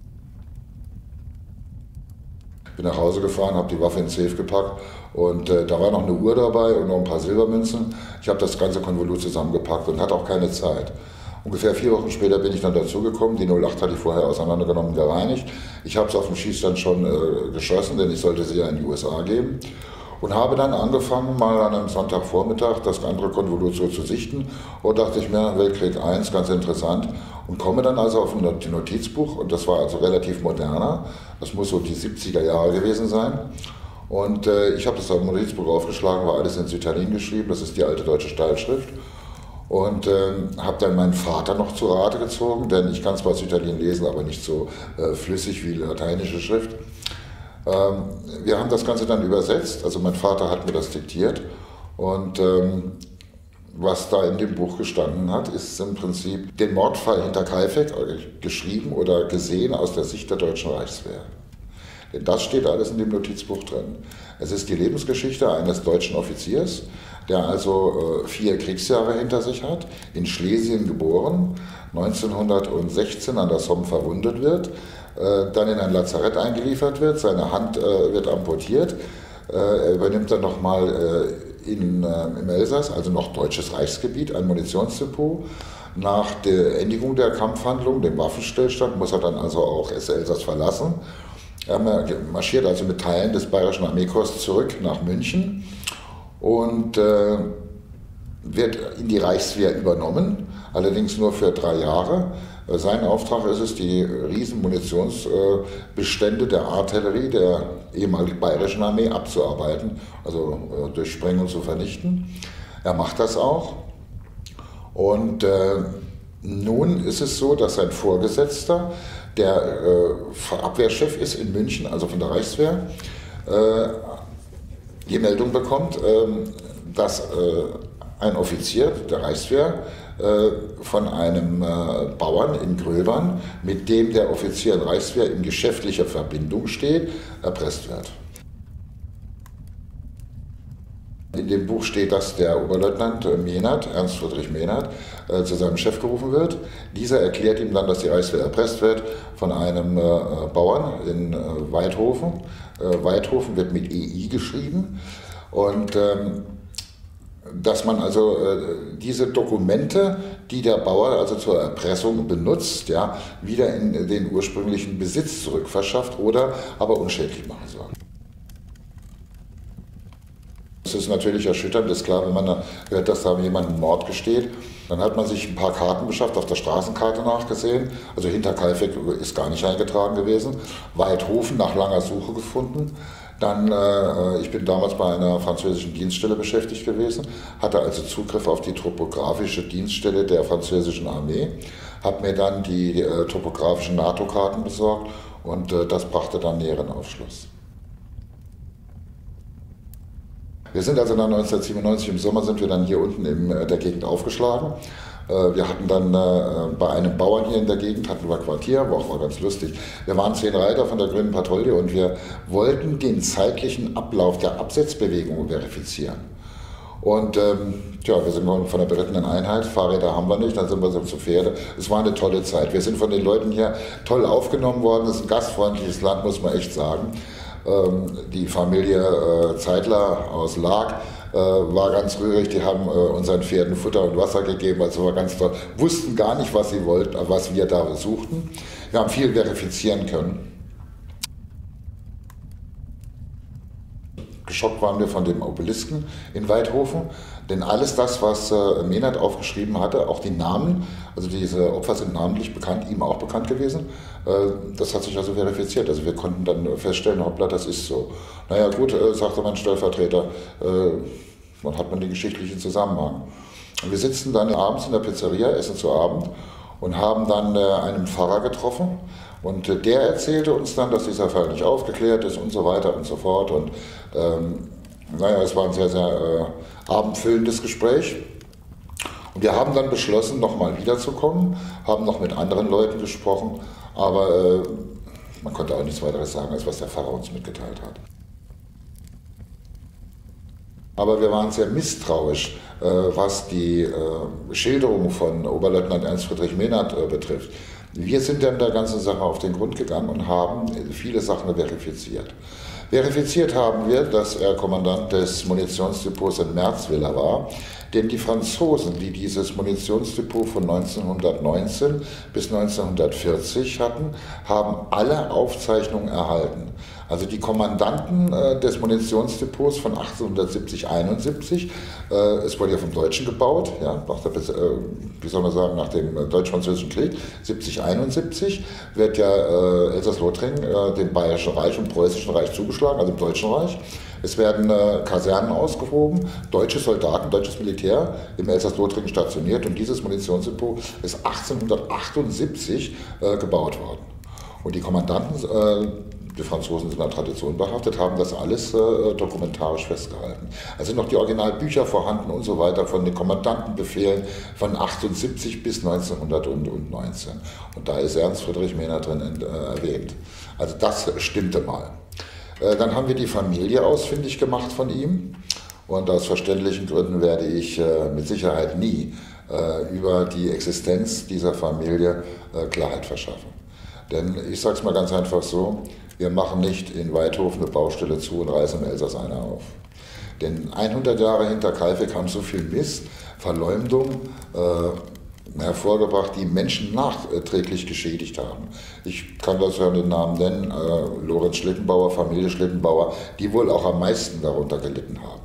Bin nach Hause gefahren, habe die Waffe in den Safe gepackt und äh, da war noch eine Uhr dabei und noch ein paar Silbermünzen. Ich habe das ganze Konvolut zusammengepackt und hatte auch keine Zeit. Ungefähr vier Wochen später bin ich dann dazugekommen. Die null acht hatte ich vorher auseinandergenommen, gereinigt. Ich habe es auf dem Schießstand schon äh, geschossen, denn ich sollte sie ja in die U S A geben. Und habe dann angefangen, mal an einem Sonntagvormittag das andere Konvolut so zu sichten. Und dachte ich mir, Weltkrieg eins, ganz interessant. Und komme dann also auf ein Notizbuch, und das war also relativ moderner. Das muss so die siebziger Jahre gewesen sein. Und äh, ich habe das auf dem Notizbuch aufgeschlagen, war alles in Sütterlin geschrieben, das ist die alte deutsche Steilschrift. Und äh, habe dann meinen Vater noch zu Rate gezogen, denn ich kann zwar Sütterlin lesen, aber nicht so äh, flüssig wie lateinische Schrift. Ähm, wir haben das Ganze dann übersetzt, also mein Vater hat mir das diktiert. Und ähm, was da in dem Buch gestanden hat, ist im Prinzip den Mordfall Hinterkaifeck geschrieben oder gesehen aus der Sicht der Deutschen Reichswehr. Denn das steht alles in dem Notizbuch drin. Es ist die Lebensgeschichte eines deutschen Offiziers, der also äh, vier Kriegsjahre hinter sich hat, in Schlesien geboren, neunzehnhundertsechzehn an der Somme verwundet wird, äh, dann in ein Lazarett eingeliefert wird, seine Hand äh, wird amputiert, äh, er übernimmt dann nochmal äh, in, äh, im Elsass, also noch deutsches Reichsgebiet, ein Munitionsdepot. Nach der Endigung der Kampfhandlung, dem Waffenstillstand, muss er dann also auch das Elsass verlassen. Er marschiert also mit Teilen des Bayerischen Armeekorps zurück nach München und äh, wird in die Reichswehr übernommen, allerdings nur für drei Jahre. Sein Auftrag ist es, die riesen Munitionsbestände der Artillerie der ehemaligen Bayerischen Armee abzuarbeiten, also äh, durch Sprengung zu vernichten. Er macht das auch. Und äh, nun ist es so, dass sein Vorgesetzter, der äh, Abwehrchef ist in München, also von der Reichswehr, äh, die Meldung bekommt, äh, dass äh, ein Offizier der Reichswehr äh, von einem äh, Bauern in Gröbern, mit dem der Offizier in Reichswehr in geschäftlicher Verbindung steht, erpresst wird. In dem Buch steht, dass der Oberleutnant Mehnert, Ernst Friedrich Mehnert, äh, zu seinem Chef gerufen wird. Dieser erklärt ihm dann, dass die Reichswehr erpresst wird von einem äh, Bauern in äh, Weidhofen. Äh, Weidhofen wird mit E I geschrieben. Und ähm, dass man also äh, diese Dokumente, die der Bauer also zur Erpressung benutzt, ja, wieder in den ursprünglichen Besitz zurückverschafft oder aber unschädlich machen soll. Es ist natürlich erschütternd, ist klar, wenn man hört, dass da jemand einen Mord gesteht. Dann hat man sich ein paar Karten beschafft, auf der Straßenkarte nachgesehen. Also Hinterkaifeck ist gar nicht eingetragen gewesen. Weidhofen nach langer Suche gefunden. Dann, äh, ich bin damals bei einer französischen Dienststelle beschäftigt gewesen, hatte also Zugriff auf die topografische Dienststelle der französischen Armee, habe mir dann die äh, topografischen NATO-Karten besorgt und äh, das brachte dann näheren Aufschluss. Wir sind also dann neunzehnhundertsiebenundneunzig im Sommer sind wir dann hier unten in der Gegend aufgeschlagen. Wir hatten dann bei einem Bauern hier in der Gegend, hatten wir Quartier, war auch mal ganz lustig. Wir waren zehn Reiter von der Grünen Patrouille und wir wollten den zeitlichen Ablauf der Absetzbewegung verifizieren. Und ähm, tja, wir sind von der berittenen Einheit, Fahrräder haben wir nicht, dann sind wir so zu Pferde. Es war eine tolle Zeit. Wir sind von den Leuten hier toll aufgenommen worden. Es ist ein gastfreundliches Land, muss man echt sagen. Die Familie äh, Zeitler aus Laak äh, war ganz rührig, die haben äh, unseren Pferden Futter und Wasser gegeben, also war ganz toll. Wussten gar nicht, was sie wollten, was wir da suchten. Wir haben viel verifizieren können. Geschockt waren wir von dem Obelisken in Weidhofen, denn alles das, was äh, Mehnert aufgeschrieben hatte, auch die Namen, also diese Opfer sind namentlich bekannt, ihm auch bekannt gewesen, äh, das hat sich also verifiziert. Also wir konnten dann feststellen, hoppla, das ist so. Naja gut, äh, sagte mein Stellvertreter, äh, dann hat man den geschichtlichen Zusammenhang. Und wir sitzen dann abends in der Pizzeria, essen zu Abend und haben dann äh, einen Pfarrer getroffen. Und äh, der erzählte uns dann, dass dieser Fall nicht aufgeklärt ist und so weiter und so fort. Und ähm, naja, es war ein sehr, sehr äh, abendfüllendes Gespräch. Und wir haben dann beschlossen, nochmal wiederzukommen, haben noch mit anderen Leuten gesprochen, aber äh, man konnte auch nichts weiteres sagen, als was der Pfarrer uns mitgeteilt hat. Aber wir waren sehr misstrauisch, äh, was die äh, Schilderung von Oberleutnant Ernst Friedrich Mehnert äh, betrifft. Wir sind dann der ganzen Sache auf den Grund gegangen und haben viele Sachen verifiziert. Verifiziert haben wir, dass er Kommandant des Munitionsdepots in Märzwiller war, denn die Franzosen, die dieses Munitionsdepot von neunzehnhundertneunzehn bis neunzehnhundertvierzig hatten, haben alle Aufzeichnungen erhalten. Also die Kommandanten äh, des Munitionsdepots von achtzehnhundertsiebzig einundsiebzig, äh, es wurde ja vom Deutschen gebaut, ja, nach der, äh, wie soll man sagen, nach dem Deutsch-Französischen Krieg, siebzig einundsiebzig, wird ja äh, Elsass-Lothringen äh, dem Bayerischen Reich und Preußischen Reich zugeschlagen, also dem Deutschen Reich. Es werden äh, Kasernen ausgehoben, deutsche Soldaten, deutsches Militär im Elsass-Lothringen stationiert und dieses Munitionsdepot ist achtzehnhundertachtundsiebzig äh, gebaut worden. Und die Kommandanten, äh, die Franzosen sind an Tradition behaftet, haben das alles äh, dokumentarisch festgehalten. Also sind noch die Originalbücher vorhanden und so weiter von den Kommandantenbefehlen von achtundsiebzig bis neunzehnhundertneunzehn. Und da ist Ernst Friedrich Mehnert drin äh, erwähnt. Also das stimmte mal. Äh, dann haben wir die Familie ausfindig gemacht von ihm. Und aus verständlichen Gründen werde ich äh, mit Sicherheit nie äh, über die Existenz dieser Familie äh, Klarheit verschaffen. Denn ich sage es mal ganz einfach so, wir machen nicht in Weidhofen eine Baustelle zu und reißen im Elsass eine auf. Denn hundert Jahre hinter Kaifeck haben so viel Mist, Verleumdung äh, hervorgebracht, die Menschen nachträglich geschädigt haben. Ich kann das ja den Namen nennen, äh, Lorenz Schlittenbauer, Familie Schlittenbauer, die wohl auch am meisten darunter gelitten haben.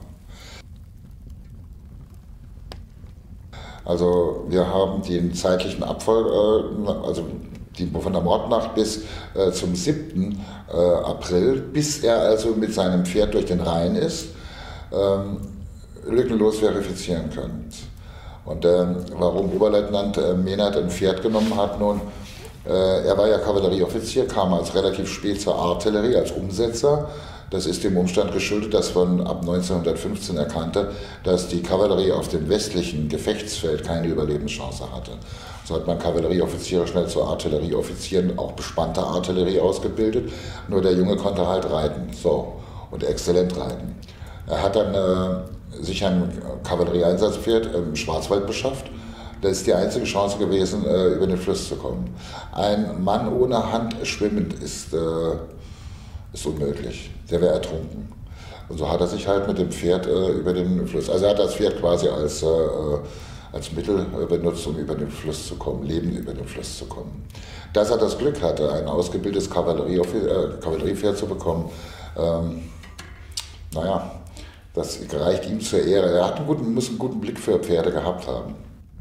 Also wir haben den zeitlichen Abfolg, äh, also die, von der Mordnacht bis äh, zum siebten Äh, April, bis er also mit seinem Pferd durch den Rhein ist, ähm, lückenlos verifizieren können. Und äh, warum Oberleutnant äh, Mehnert ein Pferd genommen hat, nun, äh, er war ja Kavallerieoffizier, kam als relativ spät zur Artillerie, als Umsetzer. Das ist dem Umstand geschuldet, dass man ab neunzehnhundertfünfzehn erkannte, dass die Kavallerie auf dem westlichen Gefechtsfeld keine Überlebenschance hatte. So hat man Kavallerieoffiziere schnell zu Artillerieoffizieren, auch bespannter Artillerie ausgebildet. Nur der Junge konnte halt reiten, so, und exzellent reiten. Er hat dann äh, sich ein Kavallerieeinsatzpferd im Schwarzwald beschafft. Das ist die einzige Chance gewesen, äh, über den Fluss zu kommen. Ein Mann ohne Hand schwimmend ist, äh, ist unmöglich. Der wäre ertrunken. Und so hat er sich halt mit dem Pferd äh, über den Fluss, also er hat das Pferd quasi als, äh, als Mittel benutzt, um über den Fluss zu kommen, lebend über den Fluss zu kommen. Dass er das Glück hatte, ein ausgebildetes Kavallerie, äh, Kavalleriepferd zu bekommen, ähm, naja, das reicht ihm zur Ehre. Er hat einen guten, muss einen guten Blick für Pferde gehabt haben.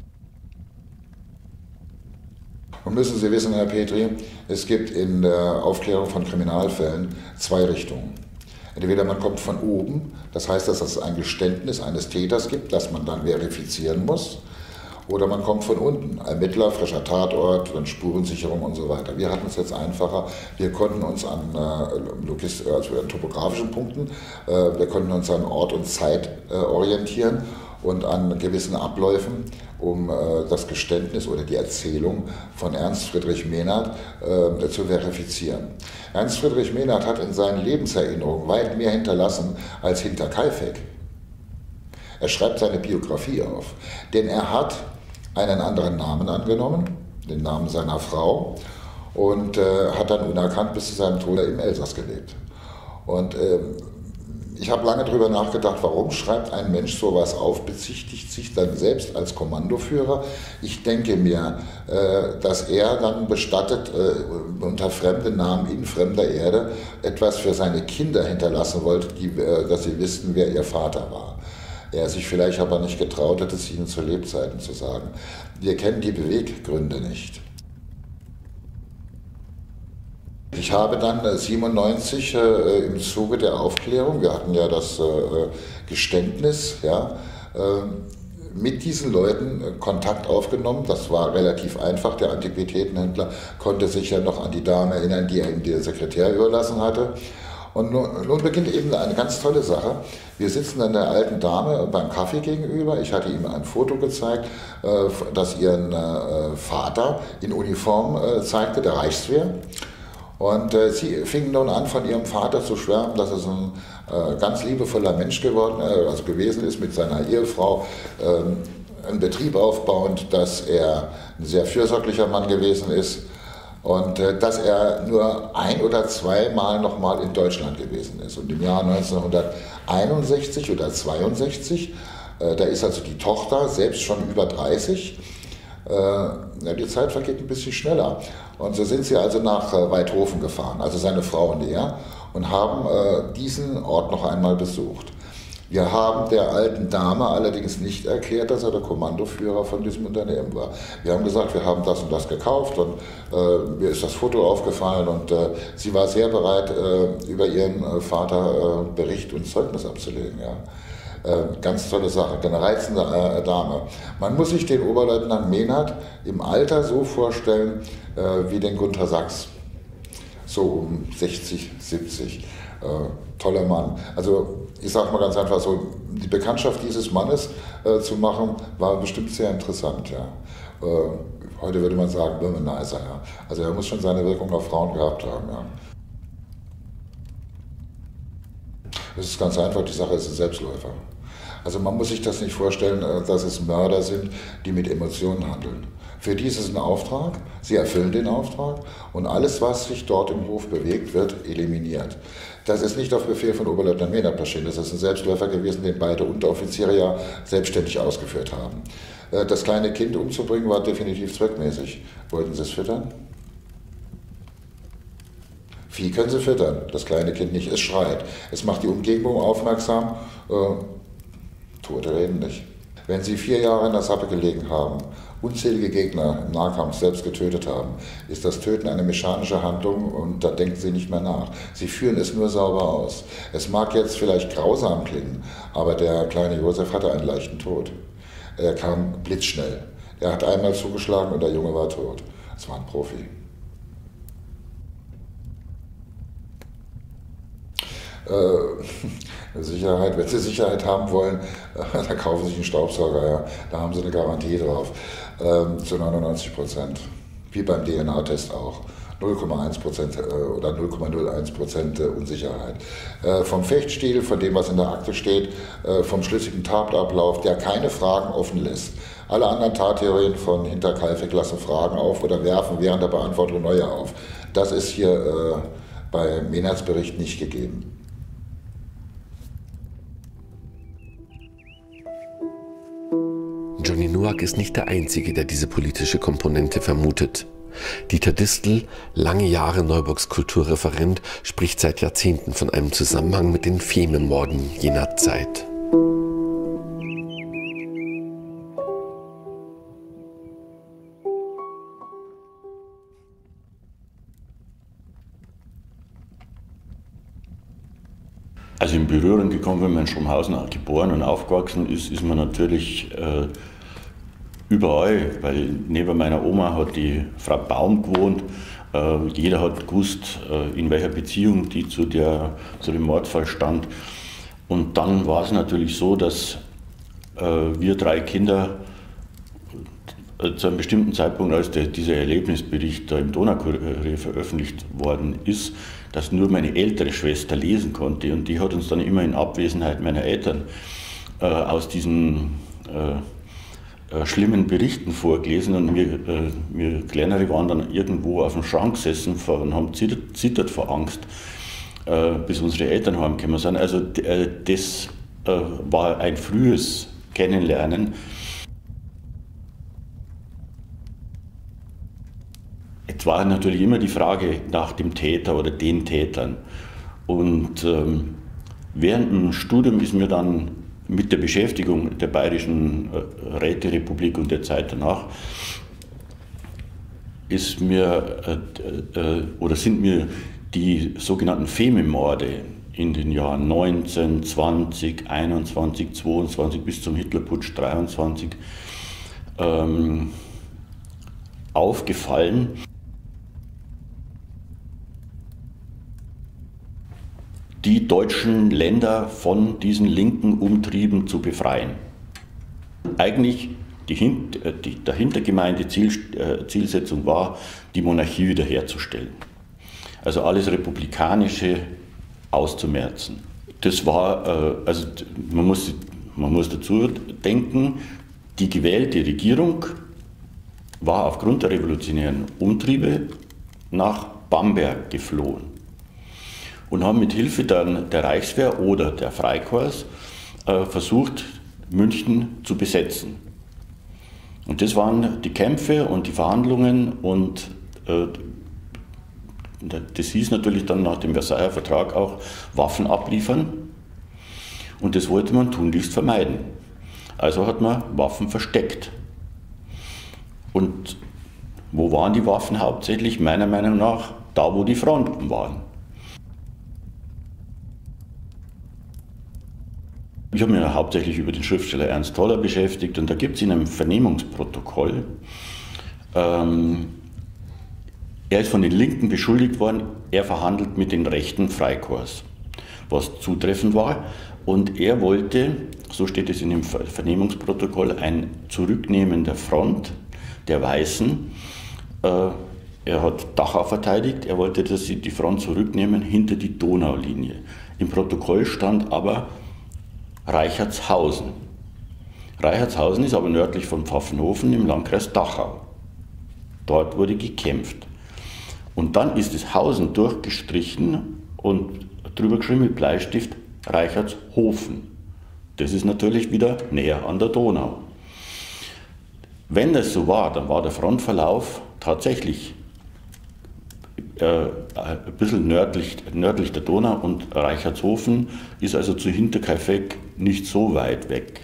Und müssen Sie wissen, Herr Petri, es gibt in der Aufklärung von Kriminalfällen zwei Richtungen. Entweder man kommt von oben, das heißt, dass es ein Geständnis eines Täters gibt, das man dann verifizieren muss, oder man kommt von unten, Ermittler, frischer Tatort, dann Spurensicherung und so weiter. Wir hatten es jetzt einfacher, wir konnten uns an, äh, Logist also an topografischen Punkten, äh, wir konnten uns an Ort und Zeit äh, orientieren und an gewissen Abläufen, um äh, das Geständnis oder die Erzählung von Ernst Friedrich Mehnert äh, zu verifizieren. Ernst Friedrich Mehnert hat in seinen Lebenserinnerungen weit mehr hinterlassen als hinter Kaifeck. Er schreibt seine Biografie auf, denn er hat einen anderen Namen angenommen, den Namen seiner Frau, und äh, hat dann unerkannt bis zu seinem Tode im Elsass gelebt. Und äh, ich habe lange darüber nachgedacht, warum schreibt ein Mensch sowas auf, bezichtigt sich dann selbst als Kommandoführer. Ich denke mir, äh, dass er dann bestattet, äh, unter fremden Namen in fremder Erde, etwas für seine Kinder hinterlassen wollte, die, äh, dass sie wüssten, wer ihr Vater war. Er sich vielleicht aber nicht getraut hat, es ihnen zu Lebzeiten zu sagen. Wir kennen die Beweggründe nicht. Ich habe dann siebenundneunzig äh, im Zuge der Aufklärung, wir hatten ja das äh, Geständnis, ja, äh, mit diesen Leuten Kontakt aufgenommen. Das war relativ einfach. Der Antiquitätenhändler konnte sich ja noch an die Dame erinnern, die er ihm den Sekretär überlassen hatte. Und nun, nun beginnt eben eine ganz tolle Sache. Wir sitzen dann der alten Dame beim Kaffee gegenüber. Ich hatte ihm ein Foto gezeigt, äh, das ihren äh, Vater in Uniform äh, zeigte, der Reichswehr. Und äh, sie fing nun an, von ihrem Vater zu schwärmen, dass es ein, äh, ganz liebevoller Mensch geworden, äh, also gewesen ist mit seiner Ehefrau, äh, einen Betrieb aufbauend, dass er ein sehr fürsorglicher Mann gewesen ist und äh, dass er nur ein oder zweimal nochmal in Deutschland gewesen ist. Und im Jahr neunzehnhunderteinundsechzig oder zweiundsechzig, äh, da ist also die Tochter selbst schon über dreißig, äh, ja, die Zeit vergeht ein bisschen schneller. Und so sind sie also nach äh, Waidhofen gefahren, also seine Frau und er, und haben äh, diesen Ort noch einmal besucht. Wir haben der alten Dame allerdings nicht erklärt, dass er der Kommandoführer von diesem Unternehmen war. Wir haben gesagt, wir haben das und das gekauft und äh, mir ist das Foto aufgefallen und äh, sie war sehr bereit, äh, über ihren äh, Vater äh, Bericht und Zeugnis abzulegen. Ja. Äh, ganz tolle Sache, eine reizende äh, Dame. Man muss sich den Oberleutnant Mehnert im Alter so vorstellen äh, wie den Gunther Sachs, so um sechzig, siebzig. Äh, toller Mann. Also ich sage mal ganz einfach so, die Bekanntschaft dieses Mannes äh, zu machen, war bestimmt sehr interessant. Ja. Äh, heute würde man sagen, Womanizer. Ja. Also er muss schon seine Wirkung auf Frauen gehabt haben. Ja. Das ist ganz einfach, die Sache ist ein Selbstläufer. Also man muss sich das nicht vorstellen, dass es Mörder sind, die mit Emotionen handeln. Für die ist es ein Auftrag, sie erfüllen den Auftrag und alles, was sich dort im Hof bewegt, wird eliminiert. Das ist nicht auf Befehl von Oberleutnant Mehnert passiert, das ist ein Selbstläufer gewesen, den beide Unteroffiziere ja selbstständig ausgeführt haben. Das kleine Kind umzubringen war definitiv zweckmäßig. Wollten Sie es füttern? Vieh können Sie füttern, das kleine Kind nicht, es schreit. Es macht die Umgebung aufmerksam, äh, Tote reden nicht. Wenn Sie vier Jahre in der Sappe gelegen haben, unzählige Gegner im Nahkampf selbst getötet haben, ist das Töten eine mechanische Handlung und da denken Sie nicht mehr nach. Sie führen es nur sauber aus. Es mag jetzt vielleicht grausam klingen, aber der kleine Josef hatte einen leichten Tod. Er kam blitzschnell. Er hat einmal zugeschlagen und der Junge war tot. Es war ein Profi. Äh, Sicherheit, wenn Sie Sicherheit haben wollen, äh, dann kaufen Sie sich einen Staubsauger, ja. Da haben Sie eine Garantie drauf, ähm, zu neunundneunzig Prozent, wie beim D N A-Test auch. null Komma eins Prozent äh, oder null Komma null eins Prozent äh, Unsicherheit. Äh, vom Fechtstil, von dem, was in der Akte steht, äh, vom schlüssigen Tatablauf, der keine Fragen offen lässt. Alle anderen Tattheorien von Hinterkaifeck lassen Fragen auf oder werfen während der Beantwortung neue auf. Das ist hier äh, bei Mehnerts Bericht nicht gegeben. Johnny Nowak ist nicht der Einzige, der diese politische Komponente vermutet. Dieter Distel, lange Jahre Neuburgs Kulturreferent, spricht seit Jahrzehnten von einem Zusammenhang mit den Fememorden jener Zeit. Also in Berührung gekommen, wenn man in Schrommhausen geboren und aufgewachsen ist, ist man natürlich äh, überall, weil neben meiner Oma hat die Frau Baum gewohnt. Äh, jeder hat gewusst, äh, in welcher Beziehung die zu, der, zu dem Mordfall stand. Und dann war es natürlich so, dass äh, wir drei Kinder äh, zu einem bestimmten Zeitpunkt, als der, dieser Erlebnisbericht da im Donaukurier veröffentlicht worden ist, dass nur meine ältere Schwester lesen konnte. Und die hat uns dann immer in Abwesenheit meiner Eltern äh, aus diesen äh, äh, schlimmen Berichten vorgelesen. Und wir, äh, wir Kleinere waren dann irgendwo auf dem Schrank gesessen und haben zittert, zittert vor Angst, äh, bis unsere Eltern heimgekommen sind. Also äh, das äh, war ein frühes Kennenlernen. Jetzt war natürlich immer die Frage nach dem Täter oder den Tätern. Und ähm, während dem Studium ist mir dann mit der Beschäftigung der Bayerischen äh, Räterepublik und der Zeit danach, ist mir äh, äh, oder sind mir die sogenannten Fememorde in den Jahren neunzehn, zwanzig, einundzwanzig, zweiundzwanzig bis zum Hitlerputsch dreiundzwanzig ähm, aufgefallen. Die deutschen Länder von diesen linken Umtrieben zu befreien. Eigentlich die, die dahinter gemeinte Ziel, äh, Zielsetzung war, die Monarchie wiederherzustellen. Also alles Republikanische auszumerzen. das war, äh, also man muss, man muss dazu denken, die gewählte Regierung war aufgrund der revolutionären Umtriebe nach Bamberg geflohen und haben mit Hilfe dann der Reichswehr oder der Freikorps äh, versucht, München zu besetzen. Und das waren die Kämpfe und die Verhandlungen und äh, das hieß natürlich dann nach dem Versailler Vertrag auch Waffen abliefern und das wollte man tunlichst vermeiden. Also hat man Waffen versteckt. Und wo waren die Waffen hauptsächlich? Meiner Meinung nach da, wo die Fronten waren. Ich habe mich hauptsächlich über den Schriftsteller Ernst Toller beschäftigt und da gibt es in einem Vernehmungsprotokoll, ähm, er ist von den Linken beschuldigt worden, er verhandelt mit den rechten Freikorps, was zutreffend war. Und er wollte, so steht es in dem Vernehmungsprotokoll, ein Zurücknehmen der Front der Weißen. Äh, er hat Dachau verteidigt, er wollte, dass sie die Front zurücknehmen hinter die Donaulinie. Im Protokoll stand aber Reichertshausen. Reichertshausen ist aber nördlich von Pfaffenhofen im Landkreis Dachau. Dort wurde gekämpft. Und dann ist das Hausen durchgestrichen und drüber geschrieben mit Bleistift Reichertshofen. Das ist natürlich wieder näher an der Donau. Wenn das so war, dann war der Frontverlauf tatsächlich äh, ein bisschen nördlich, nördlich der Donau und Reichertshofen ist also zu Hinterkaifeck nicht so weit weg.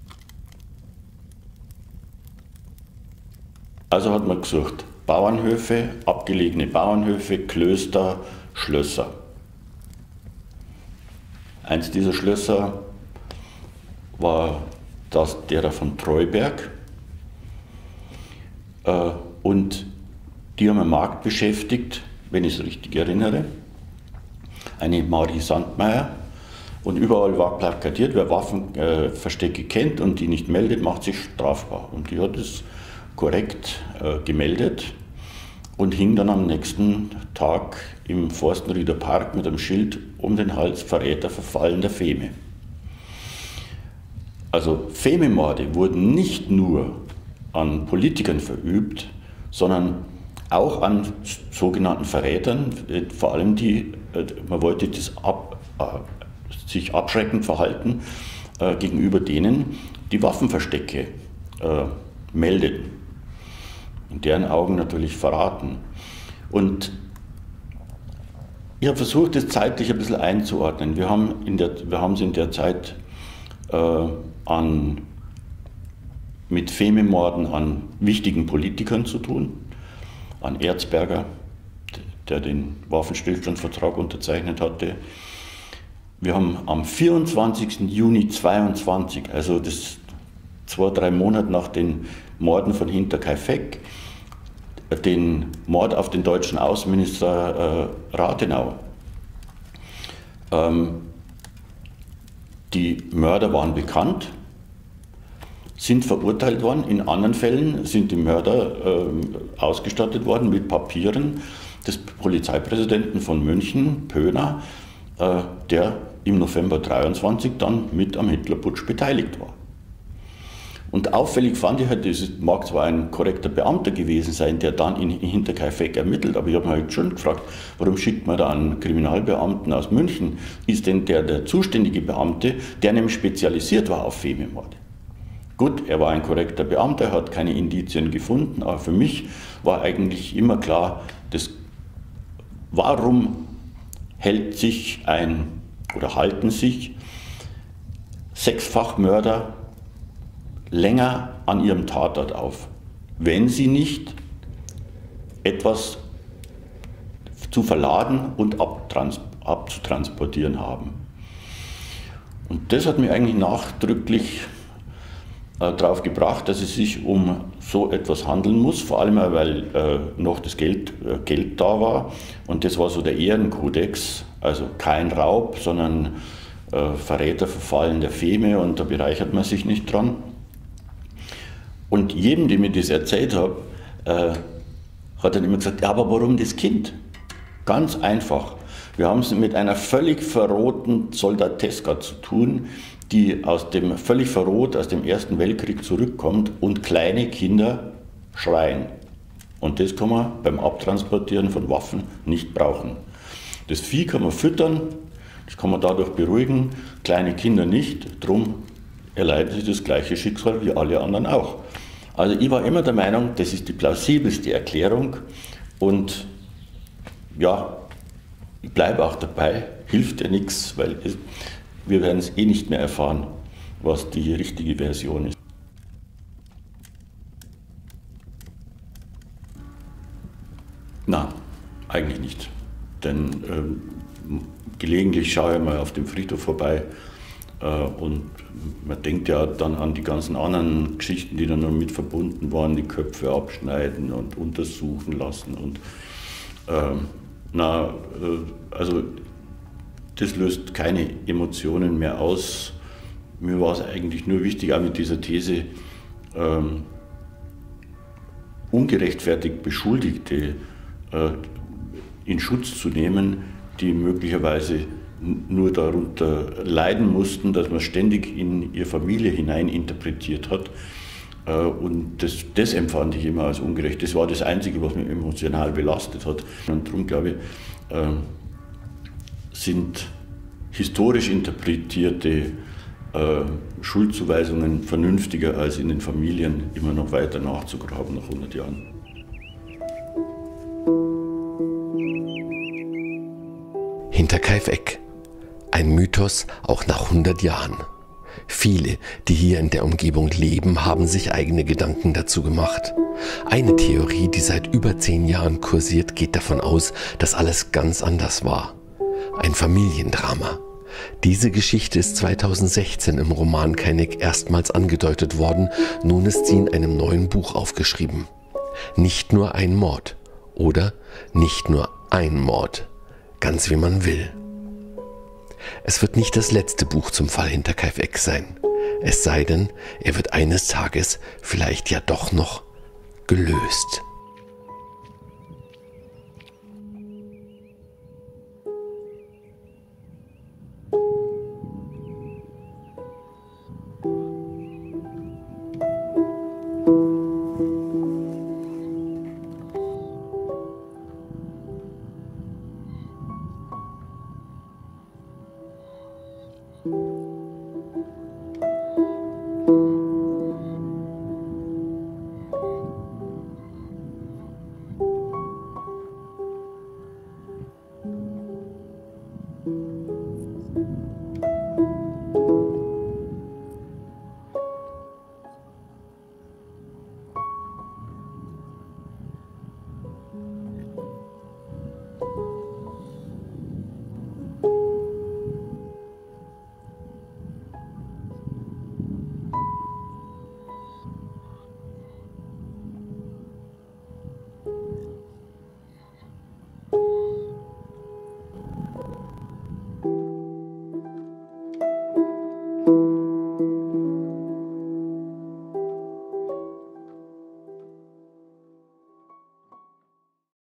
Also hat man gesucht, Bauernhöfe, abgelegene Bauernhöfe, Klöster, Schlösser. Eins dieser Schlösser war das derer von Treuberg äh, und die haben einen Markt beschäftigt, wenn ich es richtig erinnere, eine Marie Sandmeier und überall war plakatiert, wer Waffenverstecke äh, kennt und die nicht meldet, macht sich strafbar. Und die hat es korrekt äh, gemeldet und hing dann am nächsten Tag im Forstenrieder Park mit einem Schild um den Hals, Verräter, verfallener Feme. Also Fememorde wurden nicht nur an Politikern verübt, sondern auch an sogenannten Verrätern, vor allem die, man wollte das ab, äh, sich abschreckend verhalten äh, gegenüber denen, die Waffenverstecke äh, meldeten. In deren Augen natürlich verraten. Und ich habe versucht, das zeitlich ein bisschen einzuordnen. Wir haben, in der, wir haben es in der Zeit äh, an, mit Fememorden an wichtigen Politikern zu tun, an Erzberger, der den Waffenstillstandsvertrag unterzeichnet hatte. Wir haben am vierundzwanzigsten Juni zweiundzwanzig, also das zwei, drei Monate nach den Morden von Hinterkaifeck, den Mord auf den deutschen Außenminister äh, Rathenau. Ähm, die Mörder waren bekannt, sind verurteilt worden. In anderen Fällen sind die Mörder äh, ausgestattet worden mit Papieren des Polizeipräsidenten von München, Pöhner, äh, der im November dreiundzwanzig dann mit am Hitlerputsch beteiligt war. Und auffällig fand ich halt, das mag zwar ein korrekter Beamter gewesen sein, der dann in Hinterkaifeck ermittelt, aber ich habe mich halt schon gefragt, warum schickt man da einen Kriminalbeamten aus München? Ist denn der der zuständige Beamte, der nämlich spezialisiert war auf Fememorde? Gut, er war ein korrekter Beamter, er hat keine Indizien gefunden, aber für mich war eigentlich immer klar, das, warum hält sich ein oder halten sich Sechsfachmörder länger an ihrem Tatort auf, wenn sie nicht etwas zu verladen und abtrans abzutransportieren haben. Und das hat mich eigentlich nachdrücklich äh, darauf gebracht, dass es sich um so etwas handeln muss, vor allem weil äh, noch das Geld, äh, Geld da war und das war so der Ehrenkodex, also kein Raub, sondern äh, Verräter verfallen der Feme und da bereichert man sich nicht dran. Und jedem, dem ich das erzählt habe, äh, hat dann immer gesagt, ja, aber warum das Kind? Ganz einfach, Wir haben es mit einer völlig verrohten Soldateska zu tun, die aus dem völlig verroht aus dem Ersten Weltkrieg zurückkommt und kleine Kinder schreien. Und das kann man beim Abtransportieren von Waffen nicht brauchen. Das Vieh kann man füttern, das kann man dadurch beruhigen, kleine Kinder nicht, darum erleiden sie das gleiche Schicksal wie alle anderen auch. Also ich war immer der Meinung, das ist die plausibelste Erklärung und ja, ich bleibe auch dabei, hilft ja nichts, weil es, wir werden es eh nicht mehr erfahren, was die richtige Version ist. Na, eigentlich nicht. Denn ähm, gelegentlich schaue ich mal auf dem Friedhof vorbei äh, und man denkt ja dann an die ganzen anderen Geschichten, die dann noch mit verbunden waren, die Köpfe abschneiden und untersuchen lassen. Und ähm, na, äh, also das löst keine Emotionen mehr aus. Mir war es eigentlich nur wichtig, auch mit dieser These, ähm, ungerechtfertigt Beschuldigte äh, in Schutz zu nehmen, die möglicherweise nur darunter leiden mussten, dass man ständig in ihre Familie hinein interpretiert hat. Äh, und das, das empfand ich immer als ungerecht. Das war das Einzige, was mich emotional belastet hat. Und darum, glaube ich, äh, sind historisch interpretierte äh, Schuldzuweisungen vernünftiger, als in den Familien immer noch weiter nachzugraben nach hundert Jahren. Hinterkaifeck. Ein Mythos auch nach hundert Jahren. Viele, die hier in der Umgebung leben, haben sich eigene Gedanken dazu gemacht. Eine Theorie, die seit über zehn Jahren kursiert, geht davon aus, dass alles ganz anders war. Ein Familiendrama. Diese Geschichte ist zweitausendsechzehn im Roman Keineck erstmals angedeutet worden, nun ist sie in einem neuen Buch aufgeschrieben. Nicht nur ein Mord oder nicht nur ein Mord, ganz wie man will. Es wird nicht das letzte Buch zum Fall Hinterkaifeck sein, es sei denn, er wird eines Tages vielleicht ja doch noch gelöst.